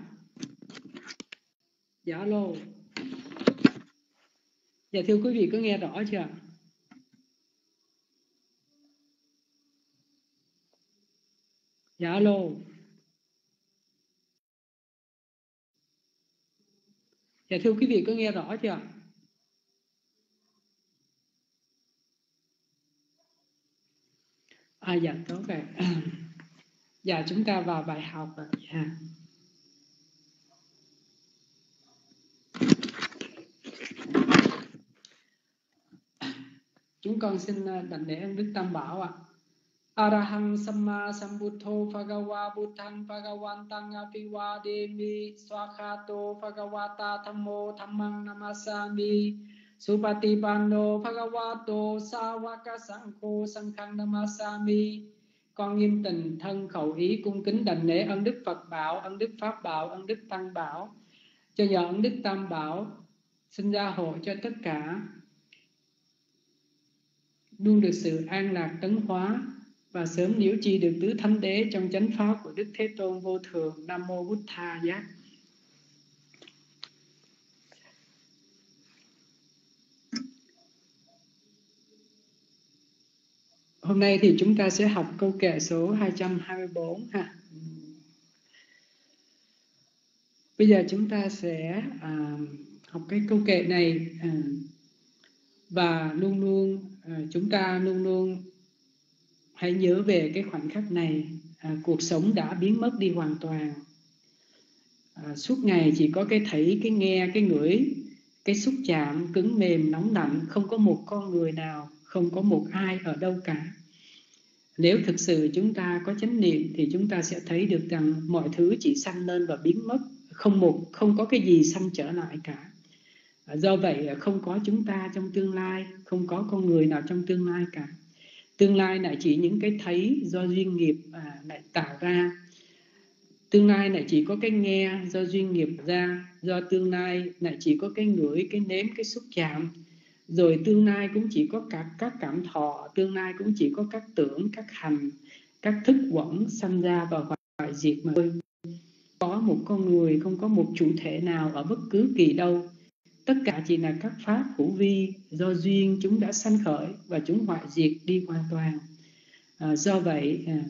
Dạ alo. Dạ thưa quý vị có nghe rõ chưa? Dạ alo. Dạ thưa quý vị có nghe rõ chưa? À dạ tốt rồi. Dạ chúng ta vào bài học rồi. Dạ. Chúng con xin đảnh lễ ơn Đức Tam Bảo ạ. Arahang Samma Sambuddho Bhagava Buddhang Bhagavantang Apiwademi Swakhato Bhagavata Thammo Dhammang Namasami Supatipanno Bhagavato Sawaka Sankho Sankhang Namasami. Con nghiêm tình thân khẩu ý cung kính đảnh lễ ơn Đức Phật Bảo, ơn Đức Pháp Bảo, ơn Đức Tăng Bảo. Cho nhờ ơn Đức Tam Bảo xin gia hộ cho tất cả luôn được sự an lạc tấn hóa và sớm liễu chi được tứ thánh đế trong chánh pháp của Đức Thế Tôn vô thượng. Nam mô Bụt Tha Giác. Hôm nay thì chúng ta sẽ học câu kệ số hai trăm hai mươi bốn ha. Bây giờ chúng ta sẽ à, học cái câu kệ này à, và luôn luôn à, chúng ta luôn luôn hãy nhớ về cái khoảnh khắc này. À, cuộc sống đã biến mất đi hoàn toàn. À, suốt ngày chỉ có cái thấy, cái nghe, cái ngửi, cái xúc chạm cứng mềm nóng lạnh, không có một con người nào, không có một ai ở đâu cả. Nếu thực sự chúng ta có chánh niệm thì chúng ta sẽ thấy được rằng mọi thứ chỉ sanh lên và biến mất, không một không có cái gì sanh trở lại cả. À, do vậy không có chúng ta trong tương lai, không có con người nào trong tương lai cả. Tương lai lại chỉ những cái thấy do duyên nghiệp à, lại tạo ra. Tương lai lại chỉ có cái nghe do duyên nghiệp ra. Do tương lai lại chỉ có cái ngửi, cái nếm, cái xúc chạm. Rồi tương lai cũng chỉ có các, các cảm thọ. Tương lai cũng chỉ có các tưởng, các hành, các thức quẩn sanh ra và hoại diệt mà thôi. Có một con người, không có một chủ thể nào ở bất cứ kỳ đâu. Tất cả chỉ là các pháp hữu vi, do duyên chúng đã sanh khởi và chúng hoại diệt đi hoàn toàn. À, do vậy à,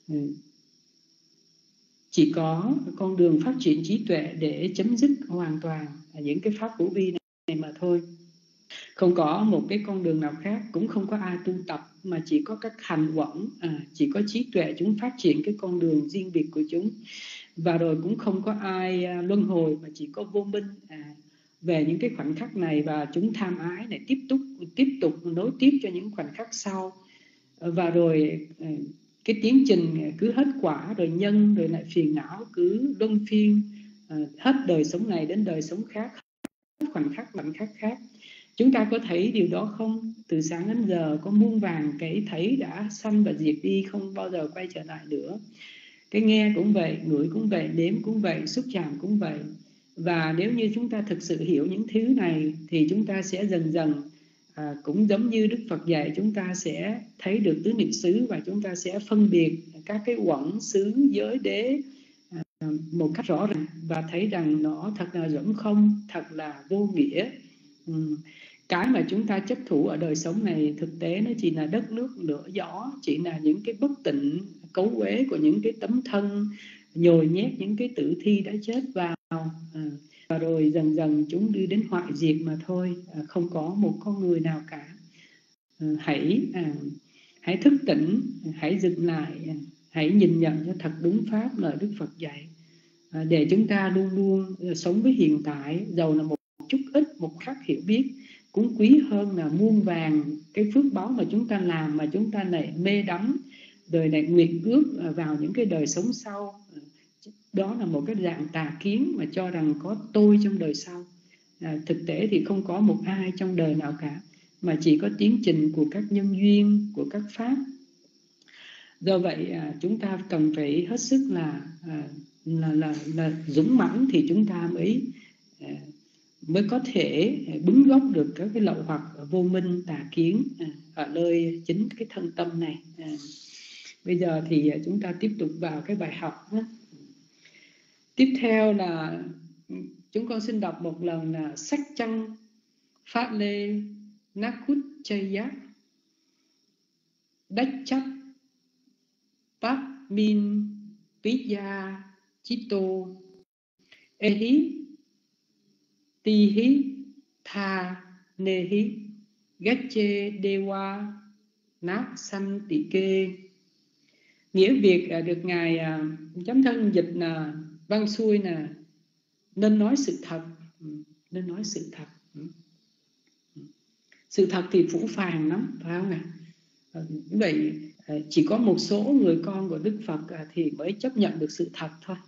chỉ có con đường phát triển trí tuệ để chấm dứt hoàn toàn những cái pháp hữu vi này mà thôi. Không có một cái con đường nào khác, cũng không có ai tu tập, mà chỉ có các hành quẩn, à, chỉ có trí tuệ chúng phát triển cái con đường riêng biệt của chúng. Và rồi cũng không có ai à, luân hồi, mà chỉ có vô minh à, về những cái khoảnh khắc này, và chúng tham ái này tiếp tục tiếp tục nối tiếp cho những khoảnh khắc sau. Và rồi à, cái tiến trình cứ hết quả rồi nhân rồi lại phiền não cứ luân phiên, à, hết đời sống này đến đời sống khác, hết khoảnh khắc khoảnh khắc khác. Chúng ta có thấy điều đó không? Từ sáng đến giờ có muôn vàng cái thấy đã sanh và diệt đi, không bao giờ quay trở lại nữa. Cái nghe cũng vậy, ngửi cũng vậy, nếm cũng vậy, xúc chạm cũng vậy. Và nếu như chúng ta thực sự hiểu những thứ này thì chúng ta sẽ dần dần à, cũng giống như Đức Phật dạy, chúng ta sẽ thấy được tứ niệm xứ và chúng ta sẽ phân biệt các cái quẩn xứ giới đế à, một cách rõ ràng, và thấy rằng nó thật là rỗng không, thật là vô nghĩa. Ừ. Cái mà chúng ta chấp thủ ở đời sống này thực tế nó chỉ là đất nước lửa gió, chỉ là những cái bất tịnh cấu uế của những cái tấm thân nhồi nhét những cái tử thi đã chết vào, à, và rồi dần dần chúng đi đến hoại diệt mà thôi. À, không có một con người nào cả. À, hãy à, hãy thức tỉnh, hãy dừng lại, hãy nhìn nhận cho thật đúng pháp lời Đức Phật dạy, à, để chúng ta luôn luôn sống với hiện tại, dầu là một chút ít, một khắc hiểu biết cũng quý hơn là muôn vàng cái phước báo mà chúng ta làm, mà chúng ta lại mê đắm rồi lại nguyện ước vào những cái đời sống sau. Đó là một cái dạng tà kiến mà cho rằng có tôi trong đời sau. À, thực tế thì không có một ai trong đời nào cả, mà chỉ có tiến trình của các nhân duyên, của các pháp. Do vậy à, chúng ta cần phải hết sức là à, là, là, là dũng mãnh thì chúng ta mới à, mới có thể bứng gốc được các cái lậu hoặc vô minh tà kiến à, ở nơi chính cái thân tâm này. À, bây giờ thì chúng ta tiếp tục vào cái bài học đó. Tiếp theo là chúng con xin đọc một lần là Sách Chăng Phát Lê Nakut Chayat Đách Chấp Bát Min Pija Chito Eli ti hí tha nê hí gache dewa nát sanh tỳ kê. Nghĩa Việt được Ngài chấm thân dịch là văn xuôi là nên nói sự thật, nên nói sự thật. Sự thật thì phũ phàng lắm, phải không ạ? Như vậy chỉ có một số người con của Đức Phật thì mới chấp nhận được sự thật thôi.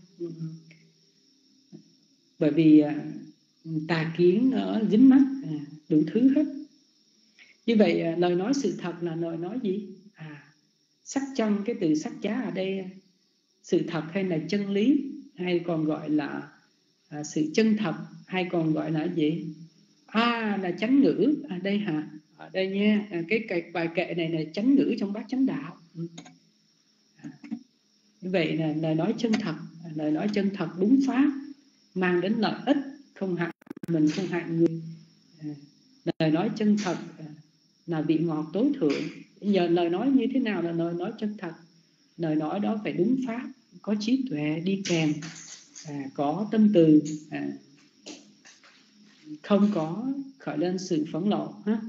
Bởi vì tà kiến nó dính mắc đủ thứ hết. Như vậy lời nói sự thật là lời nói gì? À, sắc chân, cái từ sắc giá ở đây sự thật hay là chân lý, hay còn gọi là à, sự chân thật, hay còn gọi là gì? À, là chánh ngữ. À, đây hả? Ở đây nha, à, cái, cái bài kệ này là chánh ngữ trong bát chánh đạo. À, như vậy là lời nói chân thật, lời nói chân thật đúng pháp, mang đến lợi ích, không hại mình, không hại người. À, lời nói chân thật là vị ngọt tối thượng. Bây giờ lời nói như thế nào là lời nói chân thật? Lời nói đó phải đúng pháp, có trí tuệ đi kèm, à, có tâm từ, à, không có khởi lên sự phẫn nộ. Ha?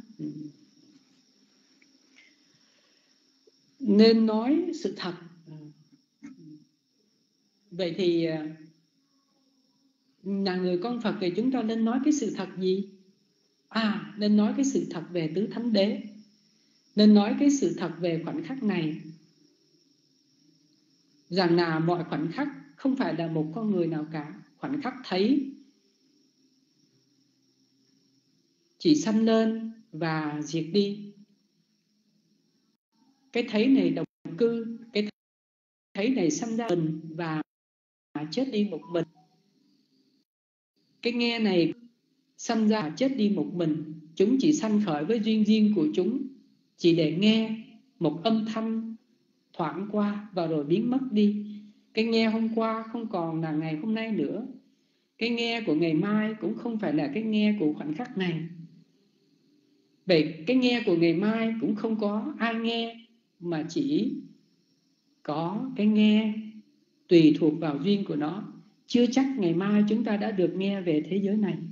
Nên nói sự thật. Vậy thì là người con Phật thì chúng ta nên nói cái sự thật gì? À, nên nói cái sự thật về tứ thánh đế, nên nói cái sự thật về khoảnh khắc này, rằng là mọi khoảnh khắc không phải là một con người nào cả. Khoảnh khắc thấy chỉ sanh lên và diệt đi. Cái thấy này độc cư, cái thấy này sanh ra mình và chết đi một mình. Cái nghe này sanh ra chết đi một mình. Chúng chỉ sanh khởi với duyên riêng của chúng, chỉ để nghe một âm thanh thoảng qua và rồi biến mất đi. Cái nghe hôm qua không còn là ngày hôm nay nữa. Cái nghe của ngày mai cũng không phải là cái nghe của khoảnh khắc này. Vậy cái nghe của ngày mai cũng không có ai nghe, mà chỉ có cái nghe tùy thuộc vào duyên của nó. Chưa chắc ngày mai chúng ta đã được nghe về thế giới này.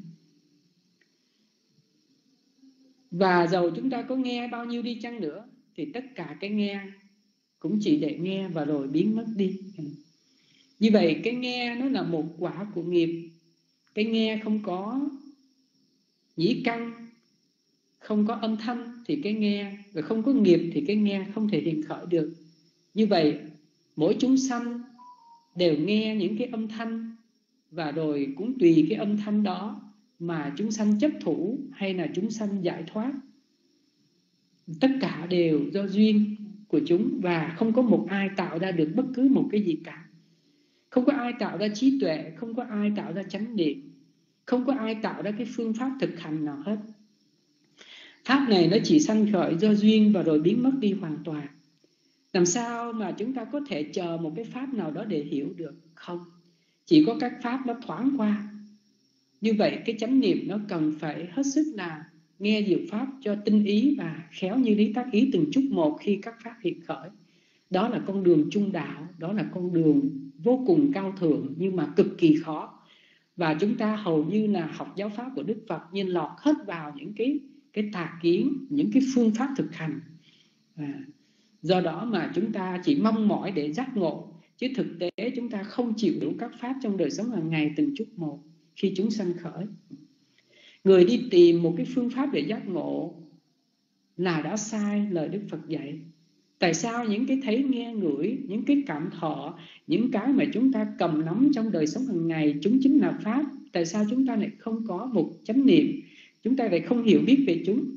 Và dầu chúng ta có nghe bao nhiêu đi chăng nữa thì tất cả cái nghe cũng chỉ để nghe và rồi biến mất đi. Như vậy cái nghe nó là một quả của nghiệp. Cái nghe không có nhĩ căn, không có âm thanh thì cái nghe, và không có nghiệp thì cái nghe không thể hiện khởi được. Như vậy mỗi chúng sanh đều nghe những cái âm thanh, và rồi cũng tùy cái âm thanh đó mà chúng sanh chấp thủ hay là chúng sanh giải thoát. Tất cả đều do duyên của chúng, và không có một ai tạo ra được bất cứ một cái gì cả. Không có ai tạo ra trí tuệ, không có ai tạo ra chánh niệm, không có ai tạo ra cái phương pháp thực hành nào hết. Pháp này nó chỉ sanh khởi do duyên và rồi biến mất đi hoàn toàn. Làm sao mà chúng ta có thể chờ một cái pháp nào đó để hiểu được? Không. Chỉ có các pháp nó thoáng qua. Như vậy cái chánh niệm nó cần phải hết sức là nghe diệu pháp cho tinh ý và khéo như lý tác ý từng chút một khi các pháp hiện khởi. Đó là con đường trung đạo, đó là con đường vô cùng cao thượng nhưng mà cực kỳ khó. Và chúng ta hầu như là học giáo pháp của Đức Phật nhưng lọt hết vào những cái, cái tà kiến, những cái phương pháp thực hành. À, do đó mà chúng ta chỉ mong mỏi để giác ngộ, chứ thực tế chúng ta không chịu đủ các pháp trong đời sống hàng ngày từng chút một khi chúng sanh khởi. Người đi tìm một cái phương pháp để giác ngộ là đã sai lời Đức Phật dạy. Tại sao những cái thấy nghe ngửi, những cái cảm thọ, những cái mà chúng ta cầm nắm trong đời sống hàng ngày, chúng chính là pháp? Tại sao chúng ta lại không có một chánh niệm? Chúng ta lại không hiểu biết về chúng?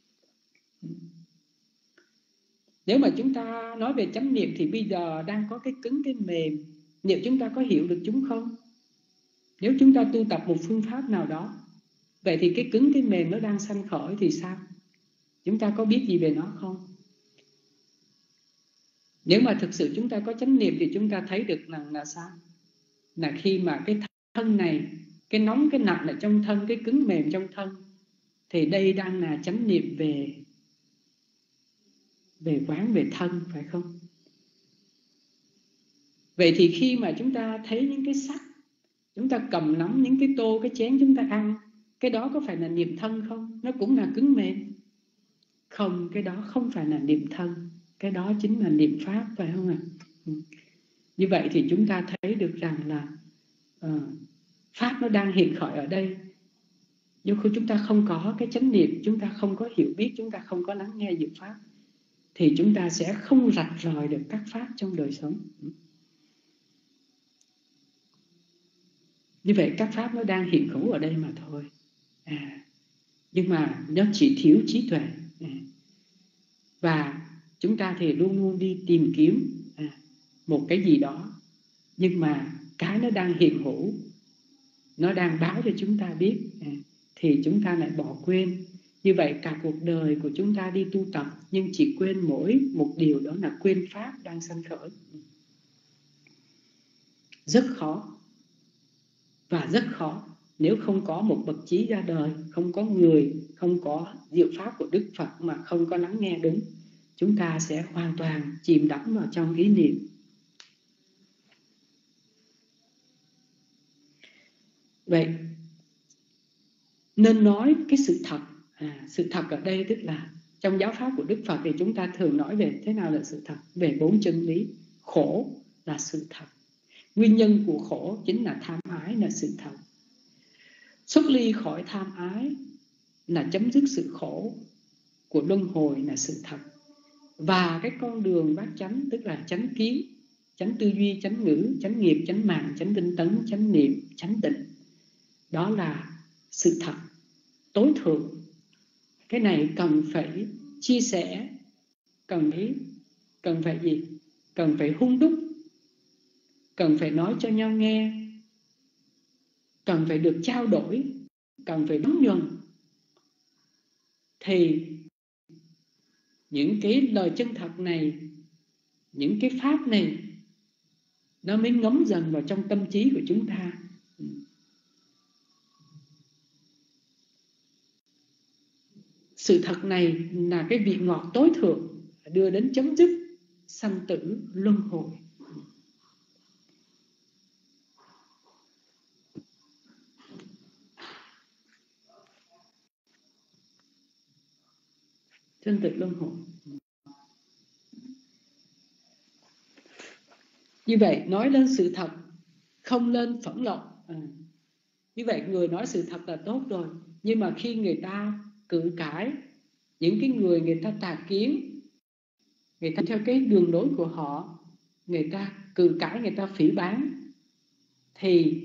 Nếu mà chúng ta nói về chánh niệm thì bây giờ đang có cái cứng cái mềm. Liệu chúng ta có hiểu được chúng không? Nếu chúng ta tu tập một phương pháp nào đó, vậy thì cái cứng cái mềm nó đang sanh khởi thì sao? Chúng ta có biết gì về nó không? Nếu mà thực sự chúng ta có chánh niệm thì chúng ta thấy được rằng là sao? Là khi mà cái thân này, cái nóng cái nặng ở trong thân, cái cứng mềm trong thân, thì đây đang là chánh niệm về về quán, về thân, phải không? Vậy thì khi mà chúng ta thấy những cái sắc, chúng ta cầm nắm những cái tô, cái chén chúng ta ăn, Cái đó có phải là niệm thân không? Nó cũng là cứng mềm. Không, cái đó không phải là niệm thân, cái đó chính là niệm pháp, phải không ạ? Như vậy thì chúng ta thấy được rằng là uh, pháp nó đang hiện khởi ở đây. Nếu khi chúng ta không có cái chánh niệm, chúng ta không có hiểu biết, chúng ta không có lắng nghe diệu pháp, thì chúng ta sẽ không rạch ròi được các pháp trong đời sống. Như vậy các pháp nó đang hiện hữu ở đây mà thôi. À, nhưng mà nó chỉ thiếu trí tuệ. À, và chúng ta thì luôn luôn đi tìm kiếm à, một cái gì đó, nhưng mà cái nó đang hiện hữu, nó đang báo cho chúng ta biết, à, thì chúng ta lại bỏ quên. Như vậy cả cuộc đời của chúng ta đi tu tập, nhưng chỉ quên mỗi một điều, đó là quên pháp đang sanh khởi. Rất khó. Và rất khó. Nếu không có một bậc trí ra đời, không có người, không có diệu pháp của Đức Phật mà không có lắng nghe đúng, chúng ta sẽ hoàn toàn chìm đắm vào trong ý niệm. Vậy nên nói cái sự thật. À, sự thật ở đây tức là trong giáo pháp của Đức Phật thì chúng ta thường nói về thế nào là sự thật, về bốn chân lý. Khổ là sự thật. Nguyên nhân của khổ chính là tham ái, là sự thật. Xuất ly khỏi tham ái là chấm dứt sự khổ của luân hồi, là sự thật. Và cái con đường bát chánh, tức là chánh kiến, chánh tư duy, chánh ngữ, chánh nghiệp, chánh mạng, chánh tinh tấn, chánh niệm, chánh định, đó là sự thật tối thượng. Cái này cần phải chia sẻ, cần phải cần phải gì? Cần phải hun đúc, cần phải nói cho nhau nghe, cần phải được trao đổi, cần phải đúng nhuần, thì những cái lời chân thật này, những cái pháp này nó mới ngấm dần vào trong tâm trí của chúng ta. Sự thật này là cái vị ngọt tối thượng, đưa đến chấm dứt sanh tử luân hồi. Sanh tử luân hồi. Như vậy nói lên sự thật, không lên phẫn nộ. À, như vậy người nói sự thật là tốt rồi. Nhưng mà khi người ta cự cãi, những cái người người ta tà kiến, người ta theo cái đường lối của họ, người ta cự cãi, người ta phỉ báng, thì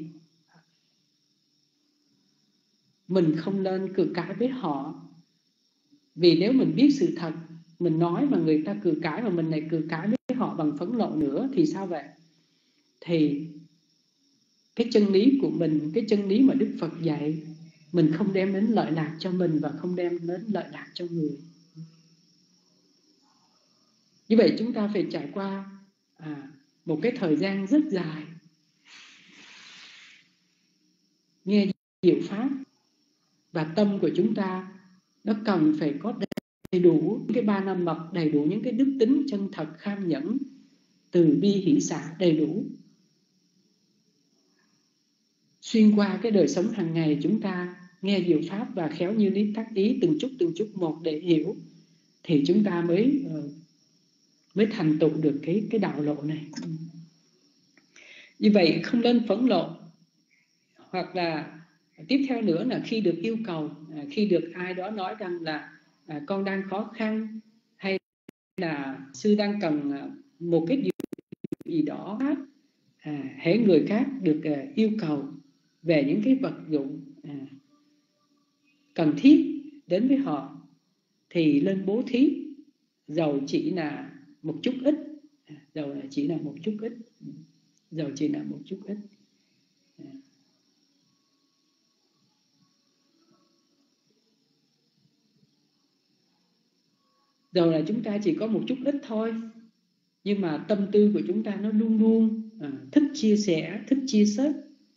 mình không nên cự cãi với họ. Vì nếu mình biết sự thật, mình nói mà người ta cự cãi, mà mình lại cự cãi với họ bằng phẫn nộ nữa, thì sao vậy? Thì cái chân lý của mình, cái chân lý mà Đức Phật dạy, mình không đem đến lợi lạc cho mình và không đem đến lợi lạc cho người. Như vậy chúng ta phải trải qua à, một cái thời gian rất dài nghe diệu pháp, và tâm của chúng ta nó cần phải có đầy đủ cái ba năm mật, đầy đủ những cái đức tính chân thật, kham nhẫn, từ bi, hỷ xả đầy đủ. Xuyên qua cái đời sống hàng ngày, chúng ta nghe diệu pháp và khéo như lý tác ý từng chút từng chút một để hiểu, thì chúng ta mới mới thành tựu được cái cái đạo lộ này. Như vậy không nên phẫn nộ. Hoặc là tiếp theo nữa là khi được yêu cầu, khi được ai đó nói rằng là à, con đang khó khăn, hay là sư đang cần một cái điều gì đó, à, hễ người khác được à, yêu cầu về những cái vật dụng à, cần thiết đến với họ, thì lên bố thí, dầu chỉ là một chút ít, dầu chỉ là một chút ít, dầu chỉ là một chút ít. Dầu là chúng ta chỉ có một chút ít thôi, nhưng mà tâm tư của chúng ta nó luôn luôn à, thích chia sẻ, thích chia sớt.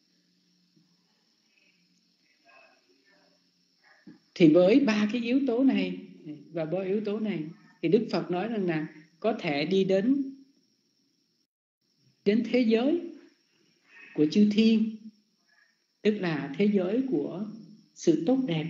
Thì với ba cái yếu tố này, và ba yếu tố này thì Đức Phật nói rằng là có thể đi đến đến thế giới của chư thiên, tức là thế giới của sự tốt đẹp,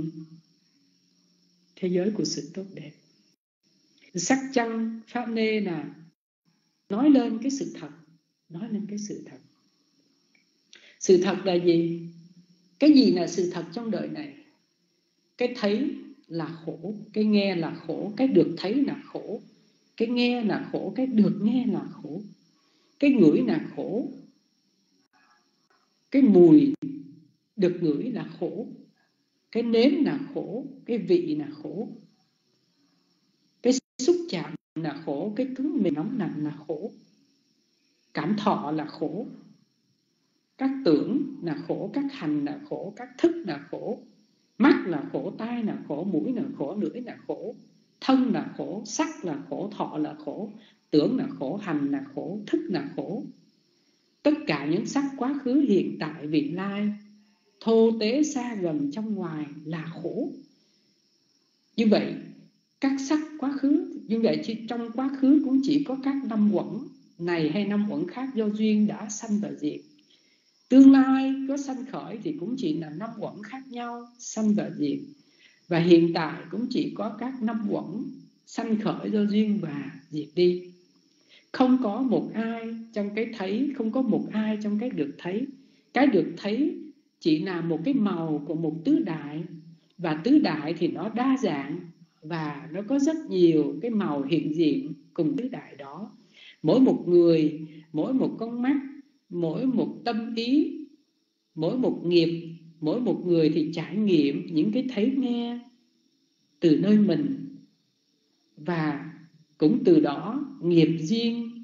thế giới của sự tốt đẹp. Sắc chăng pháp nê là nói lên cái sự thật, nói lên cái sự thật. Sự thật là gì? Cái gì là sự thật trong đời này? Cái thấy là khổ, cái nghe là khổ, cái được thấy là khổ, cái nghe là khổ, cái được nghe là khổ, cái ngửi là khổ, cái mùi được ngửi là khổ, cái nếm là khổ, cái vị là khổ, cái xúc chạm là khổ, cái cứng mềm nóng lạnh là khổ, cảm thọ là khổ, các tưởng là khổ, các hành là khổ, các thức là khổ, mắt là khổ, tai là khổ, mũi là khổ, lưỡi là khổ, thân là khổ, sắc là khổ, thọ là khổ, tưởng là khổ, hành là khổ, thức là khổ. Tất cả những sắc quá khứ, hiện tại, vị lai, thô tế, xa gần, trong ngoài là khổ. Như vậy các sắc quá khứ, như vậy chỉ trong quá khứ cũng chỉ có các năm uẩn này hay năm uẩn khác do duyên đã sanh và diệt. Tương lai có sanh khởi thì cũng chỉ là năm uẩn khác nhau sanh và diệt. Và hiện tại cũng chỉ có các năm uẩn sanh khởi do duyên và diệt đi. Không có một ai trong cái thấy, không có một ai trong cái được thấy. Cái được thấy chỉ là một cái màu của một tứ đại. Và tứ đại thì nó đa dạng và nó có rất nhiều cái màu hiện diện cùng tứ đại đó. Mỗi một người, mỗi một con mắt, mỗi một tâm ý, mỗi một nghiệp, mỗi một người thì trải nghiệm những cái thấy nghe từ nơi mình. Và cũng từ đó nghiệp duyên,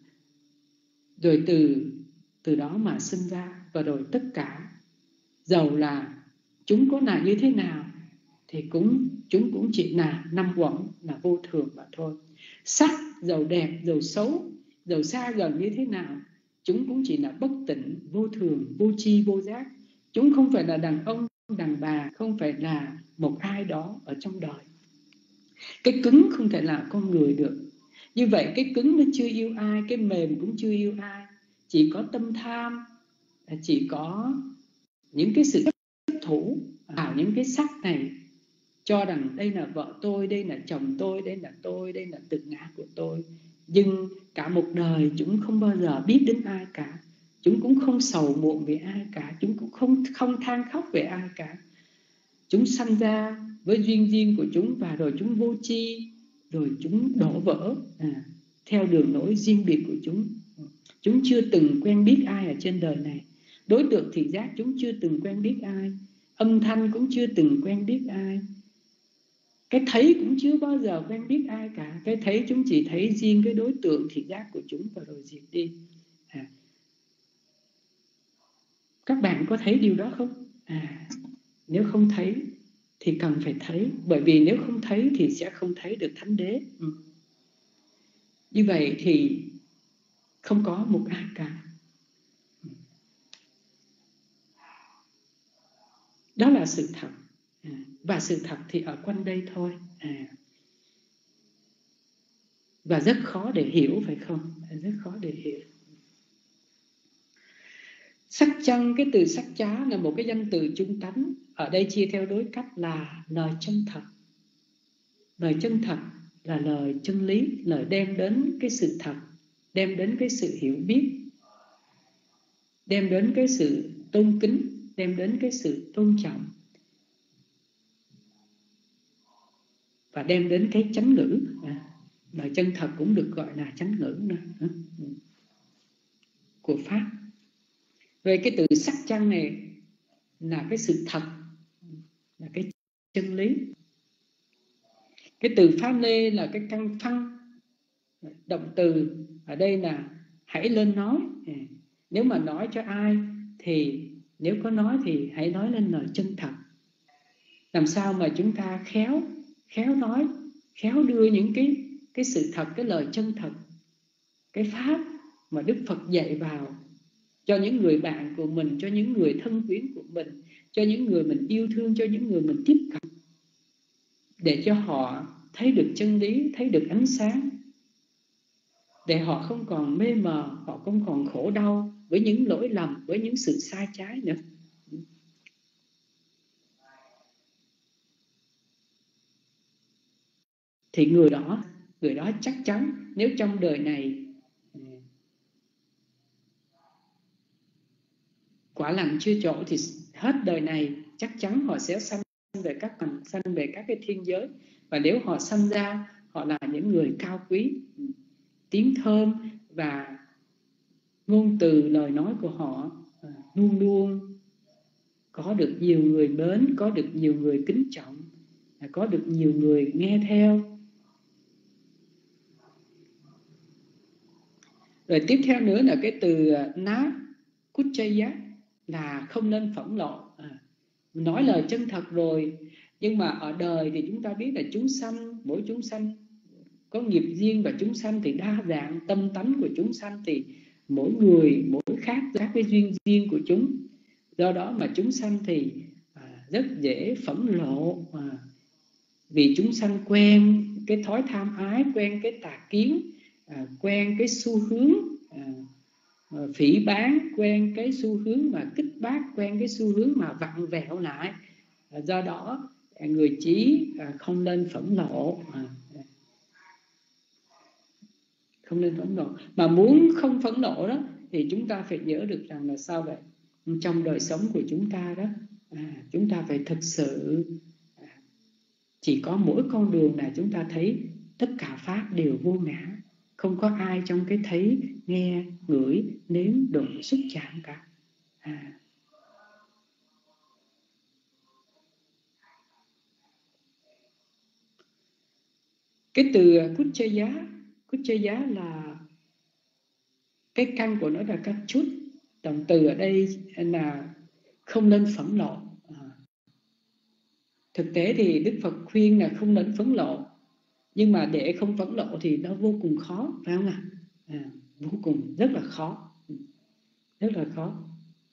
rồi từ từ đó mà sinh ra. Và rồi tất cả dầu là chúng có là như thế nào thì cũng chúng cũng chỉ là năm uẩn, là vô thường mà thôi. Sắc dầu đẹp, dầu xấu, dầu xa gần như thế nào, chúng cũng chỉ là bất tịnh, vô thường, vô tri, vô giác. Chúng không phải là đàn ông, đàn bà, không phải là một ai đó ở trong đời. Cái cứng không thể là con người được. Như vậy cái cứng nó chưa yêu ai, cái mềm cũng chưa yêu ai. Chỉ có tâm tham, chỉ có những cái sự chấp thủ vào những cái sắc này, cho rằng đây là vợ tôi, đây là chồng tôi, đây là tôi, đây là tự ngã của tôi. Nhưng cả một đời chúng không bao giờ biết đến ai cả. Chúng cũng không sầu muộn về ai cả. Chúng cũng không, không than khóc về ai cả. Chúng sanh ra với duyên duyên của chúng, và rồi chúng vô tri, rồi chúng đổ vỡ à, theo đường nối riêng biệt của chúng. Chúng chưa từng quen biết ai ở trên đời này. Đối tượng thị giác chúng chưa từng quen biết ai. Âm thanh cũng chưa từng quen biết ai. Cái thấy cũng chưa bao giờ quen biết ai cả. Cái thấy chúng chỉ thấy riêng cái đối tượng thị giác của chúng và rồi diệt đi à. Các bạn có thấy điều đó không? À, nếu không thấy thì cần phải thấy. Bởi vì nếu không thấy thì sẽ không thấy được Thánh Đế. ừ. Như vậy thì không có một ai cả. Đó là sự thật. à, Và sự thật thì ở quanh đây thôi. à, Và rất khó để hiểu, phải không? Rất khó để hiểu. Sắc chăng, cái từ sắc chá là một cái danh từ chung tánh. Ở đây chia theo đối cách là lời chân thật. Lời chân thật là lời chân lý, lời đem đến cái sự thật, đem đến cái sự hiểu biết, đem đến cái sự tôn kính, đem đến cái sự tôn trọng, và đem đến cái chánh ngữ. à, Lời chân thật cũng được gọi là chánh ngữ nữa, của Pháp. Về cái từ sắc chăng này là cái sự thật, là cái chân lý. Cái từ Pháp Lê là cái căn phăng. Động từ ở đây là hãy lên nói. Nếu mà nói cho ai thì nếu có nói thì hãy nói lên lời chân thật. Làm sao mà chúng ta khéo khéo nói, khéo đưa những cái cái sự thật, cái lời chân thật, cái pháp mà Đức Phật dạy vào cho những người bạn của mình, cho những người thân quyến của mình, cho những người mình yêu thương, cho những người mình tiếp cận, để cho họ thấy được chân lý, thấy được ánh sáng, để họ không còn mê mờ, họ không còn khổ đau với những lỗi lầm, với những sự sai trái nữa. thì người đó người đó chắc chắn nếu trong đời này quả lành chưa trổ thì hết đời này chắc chắn họ sẽ sanh về các tầng, sanh về các cái thiên giới. Và nếu họ sanh ra, họ là những người cao quý, tiếng thơm và ngôn từ lời nói của họ luôn luôn có được nhiều người mến, có được nhiều người kính trọng, có được nhiều người nghe theo. Rồi tiếp theo nữa là cái từ ná kuchaya là không nên phẫn nộ. À, nói lời chân thật rồi, nhưng mà ở đời thì chúng ta biết là chúng sanh, mỗi chúng sanh có nghiệp riêng, và chúng sanh thì đa dạng, tâm tánh của chúng sanh thì mỗi người mỗi khác, các cái duyên riêng của chúng. Do đó mà chúng sanh thì à, rất dễ phẫn nộ, à, vì chúng sanh quen cái thói tham ái, quen cái tà kiến, à, quen cái xu hướng à, phỉ báng, quen cái xu hướng mà kích bác, quen cái xu hướng mà vặn vẹo lại. À, do đó người trí à, không nên phẫn nộ, à, không nên phẫn nộ. Mà muốn không phẫn nộ đó thì chúng ta phải nhớ được rằng là sao vậy? Trong đời sống của chúng ta đó, à, chúng ta phải thực sự à, chỉ có mỗi con đường là chúng ta thấy tất cả pháp đều vô ngã, không có ai trong cái thấy, nghe, ngửi, nếm, đụng, xúc chạm cả. À. Cái từ kuchaya, kuchaya là cái căn của nó là các chút. Động từ ở đây là không nên phẫn nộ. À. Thực tế thì Đức Phật khuyên là không nên phẫn nộ, nhưng mà để không phẫn nộ thì nó vô cùng khó, phải không ạ? À, vô cùng rất là khó, rất là khó.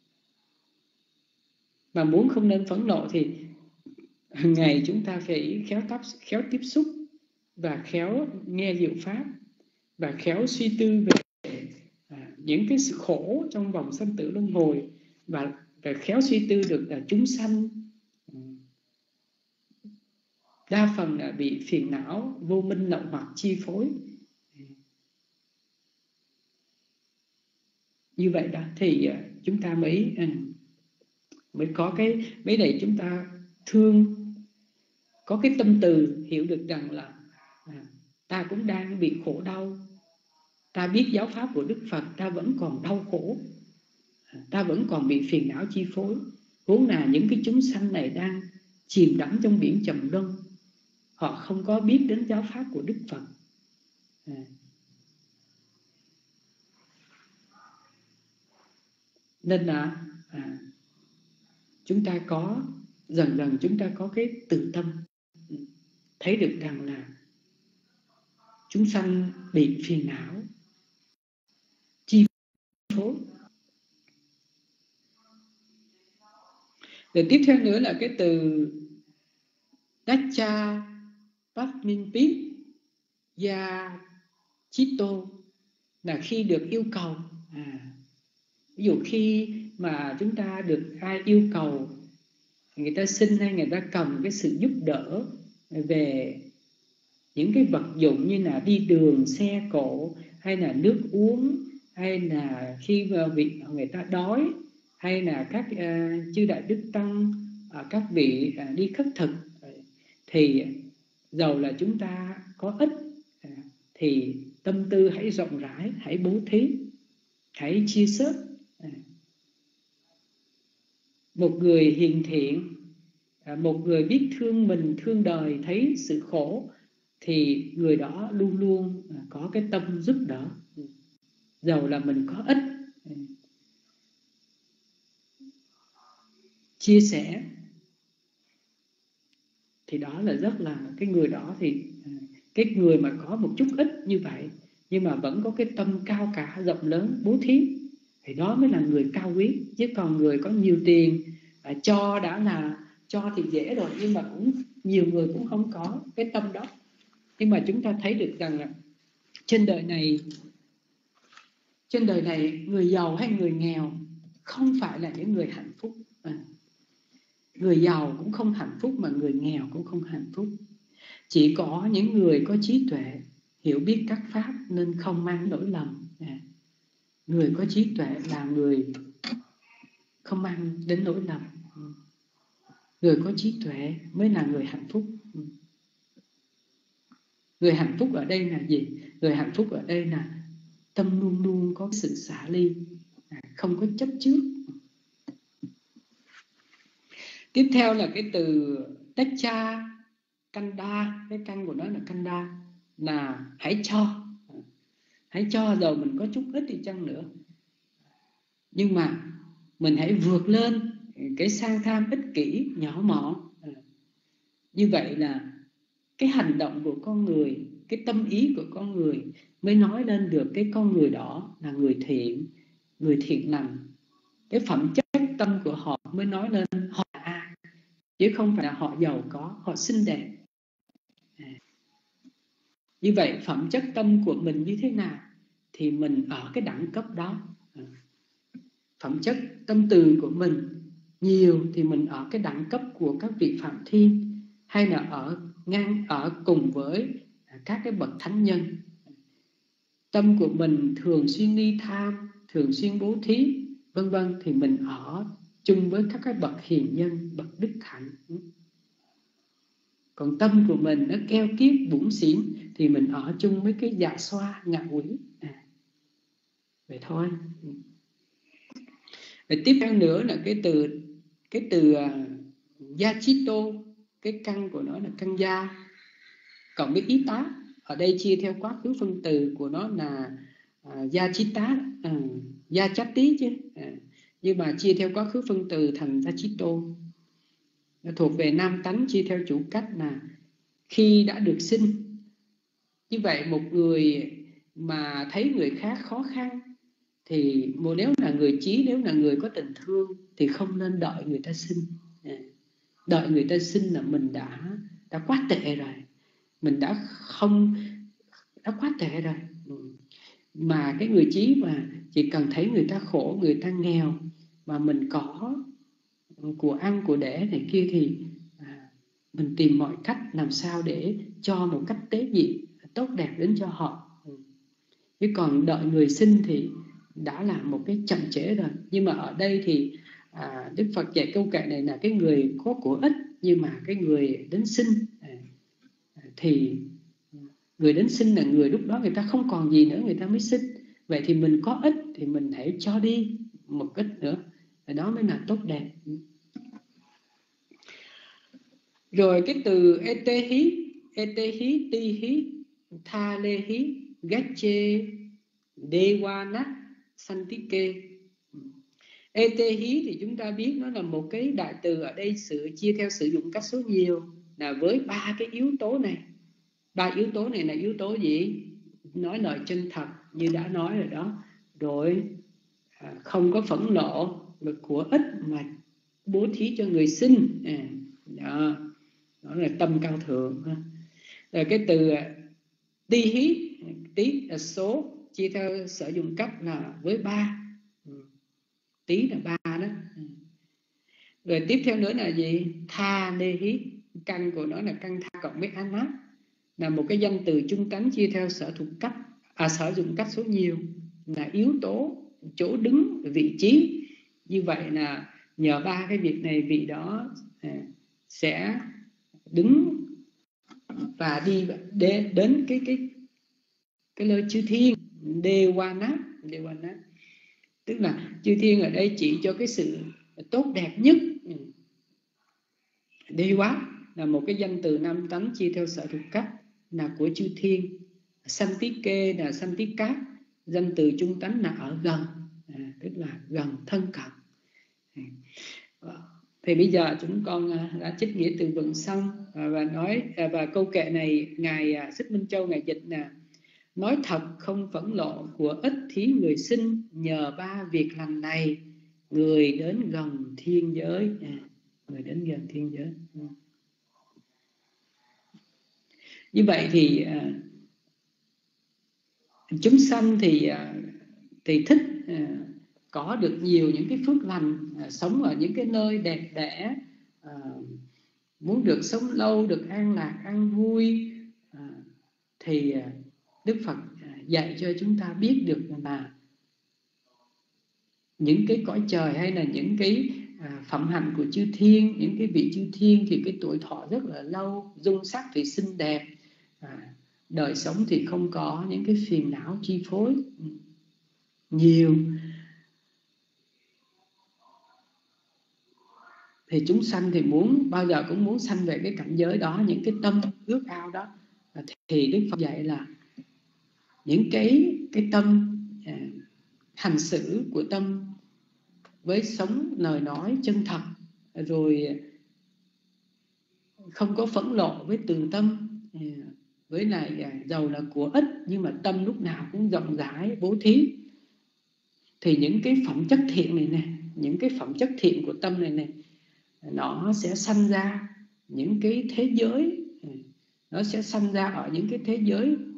Mà muốn không nên phẫn nộ thì hàng ngày chúng ta phải khéo tắp, khéo tiếp xúc và khéo nghe diệu pháp và khéo suy tư về à, những cái sự khổ trong vòng sanh tử luân hồi, và, và khéo suy tư được là chúng sanh đa phần là bị phiền não vô minh lậu hoặc chi phối. Như vậy đó thì chúng ta mới mới có cái mấy này, chúng ta thương, có cái tâm từ hiểu được rằng là à, ta cũng đang bị khổ đau, ta biết giáo pháp của Đức Phật, ta vẫn còn đau khổ, ta vẫn còn bị phiền não chi phối. Vốn là những cái chúng sanh này đang chìm đắm trong biển trầm luân, họ không có biết đến giáo pháp của Đức Phật. À. Nên là à, chúng ta có dần dần chúng ta có cái tự tâm, thấy được rằng là chúng sanh bị phiền não chi phối. Rồi tiếp theo nữa là cái từ Dacha Pasminpit Ya Chito, là khi được yêu cầu. À, ví dụ khi mà chúng ta được ai yêu cầu, người ta xin hay người ta cần cái sự giúp đỡ về những cái vật dụng như là đi đường, xe cộ, hay là nước uống, hay là khi mà vị người ta đói, hay là các uh, chư đại đức tăng, uh, các vị uh, đi khất thực, thì dầu là chúng ta có ít uh, thì tâm tư hãy rộng rãi, hãy bố thí, hãy chia sớt. Uh, một người hiền thiện, uh, một người biết thương mình, thương đời, thấy sự khổ, thì người đó luôn luôn có cái tâm giúp đỡ, dầu là mình có ít, chia sẻ, thì đó là rất là cái người đó thì cái người mà có một chút ít như vậy nhưng mà vẫn có cái tâm cao cả rộng lớn bố thí, thì đó mới là người cao quý. Chứ còn người có nhiều tiền à, cho đã là cho thì dễ rồi, nhưng mà cũng nhiều người cũng không có cái tâm đó. Nhưng mà chúng ta thấy được rằng là trên đời này trên đời này người giàu hay người nghèo không phải là những người hạnh phúc. À, người giàu cũng không hạnh phúc mà người nghèo cũng không hạnh phúc. Chỉ có những người có trí tuệ, hiểu biết các pháp nên không mang lỗi lầm. À, người có trí tuệ là người không mang đến lỗi lầm. Người có trí tuệ mới là người hạnh phúc. Người hạnh phúc ở đây là gì? Người hạnh phúc ở đây là tâm luôn luôn có sự xả ly, không có chấp trước. Tiếp theo là cái từ Techa Kanda, cái căn của nó là Kanda, là hãy cho. Hãy cho rồi mình có chút ít đi chăng nữa, nhưng mà mình hãy vượt lên cái sang tham ích kỷ nhỏ mọn. Như vậy là cái hành động của con người, cái tâm ý của con người mới nói lên được cái con người đó là người thiện, người thiện lành. Cái phẩm chất tâm của họ mới nói lên họ là ai, chứ không phải là họ giàu có, họ xinh đẹp. À, như vậy phẩm chất tâm của mình như thế nào thì mình ở cái đẳng cấp đó. À, phẩm chất tâm từ của mình nhiều thì mình ở cái đẳng cấp của các vị Phạm Thiên, hay là ở ngang ở cùng với các cái bậc thánh nhân. Tâm của mình thường xuyên ly tham, thường xuyên bố thí, vân vân, thì mình ở chung với các cái bậc hiền nhân, bậc đức hạnh. Còn tâm của mình nó keo kiết bủn xỉn thì mình ở chung với cái dạ xoa, ngạ quỷ. À, vậy thôi. Rồi tiếp theo nữa là cái từ cái từ uh, Yachito, cái căn của nó là căn gia, cộng với ý tá. Ở đây chia theo quá khứ phân từ của nó là uh, Yachita, uh, Yachati chứ, uh, nhưng mà chia theo quá khứ phân từ thành Yachito. Nó thuộc về nam tánh, chia theo chủ cách là khi đã được sinh. Như vậy một người mà thấy người khác khó khăn thì nếu là người trí, nếu là người có tình thương thì không nên đợi người ta sinh. Đợi người ta sinh là mình đã đã quá tệ rồi, mình đã không đã quá tệ rồi. Mà cái người trí mà chỉ cần thấy người ta khổ, người ta nghèo mà mình có của ăn của để này kia thì à, mình tìm mọi cách làm sao để cho một cách tế nhị tốt đẹp đến cho họ. Chứ còn đợi người sinh thì đã là một cái chậm trễ rồi. Nhưng mà ở đây thì à, Đức Phật dạy câu kệ này là cái người có của ít, nhưng mà cái người đến sinh à, thì người đến sinh là người lúc đó người ta không còn gì nữa, người ta mới sinh. Vậy thì mình có ít thì mình hãy cho đi một ít nữa, đó mới là tốt đẹp. Rồi cái từ etehi, etehi, tihi, thalehi, gache, dewana, santike. Etehi thì chúng ta biết nó là một cái đại từ, ở đây sự chia theo sử dụng cách số nhiều, là với ba cái yếu tố này. Ba yếu tố này là yếu tố gì? Nói lời chân thật như đã nói rồi đó. Rồi à, không có phẫn nộ, rồi của ít mà bố thí cho người sinh. À, đó, đó là tâm cao thượng. Rồi cái từ ti hí, tí là số, chia theo sử dụng cách là với ba. Tí là ba đó. Rồi tiếp theo nữa là gì? Tha nê hí, căn của nó là căn tha cộng với anát, là một cái danh từ chung tánh chia theo sở thuộc cách, à, sử dụng cách số nhiều, là yếu tố, chỗ đứng, vị trí. Như vậy là nhờ ba cái việc này, vị đó à, sẽ đứng và đi đến, đến cái cái cái nơi chư thiên. Dewana, Dewana tức là chư thiên ở đây chỉ cho cái sự tốt đẹp nhất. Dewa là một cái danh từ nam tánh chia theo sở thuộc cách, là của chư thiên. Santike là Santika, danh từ trung tánh là ở gần, à, tức là gần, thân cận. Thì bây giờ chúng con đã trích nghĩa từ vựng xong và nói, và câu kệ này ngài Xích Minh Châu ngài dịch là: nói thật không phẫn nộ, của ít thí người sinh, nhờ ba việc lành này người đến gần thiên giới. À, người đến gần thiên giới. Ừ. Như vậy thì à, chúng sanh thì à, thì thích à, có được nhiều những cái phước lành, à, sống ở những cái nơi đẹp đẽ, à, muốn được sống lâu, được an lạc, an vui, à, thì Đức Phật dạy cho chúng ta biết được là những cái cõi trời hay là những cái à, phẩm hạnh của chư thiên, những cái vị chư thiên thì cái tuổi thọ rất là lâu, dung sắc thì xinh đẹp, à, đời sống thì không có những cái phiền não chi phối nhiều. Thì chúng sanh thì muốn bao giờ cũng muốn sanh về cái cảnh giới đó, những cái tâm ước ao đó. Thì Đức Phật dạy là những cái cái tâm à, hành xử của tâm với sống lời nói chân thật, rồi không có phẫn nộ với từ tâm, với lại giàu là của ít nhưng mà tâm lúc nào cũng rộng rãi bố thí, thì những cái phẩm chất thiện này nè, những cái phẩm chất thiện của tâm này nè, nó sẽ sanh ra những cái thế giới, nó sẽ sanh ra ở những cái thế giới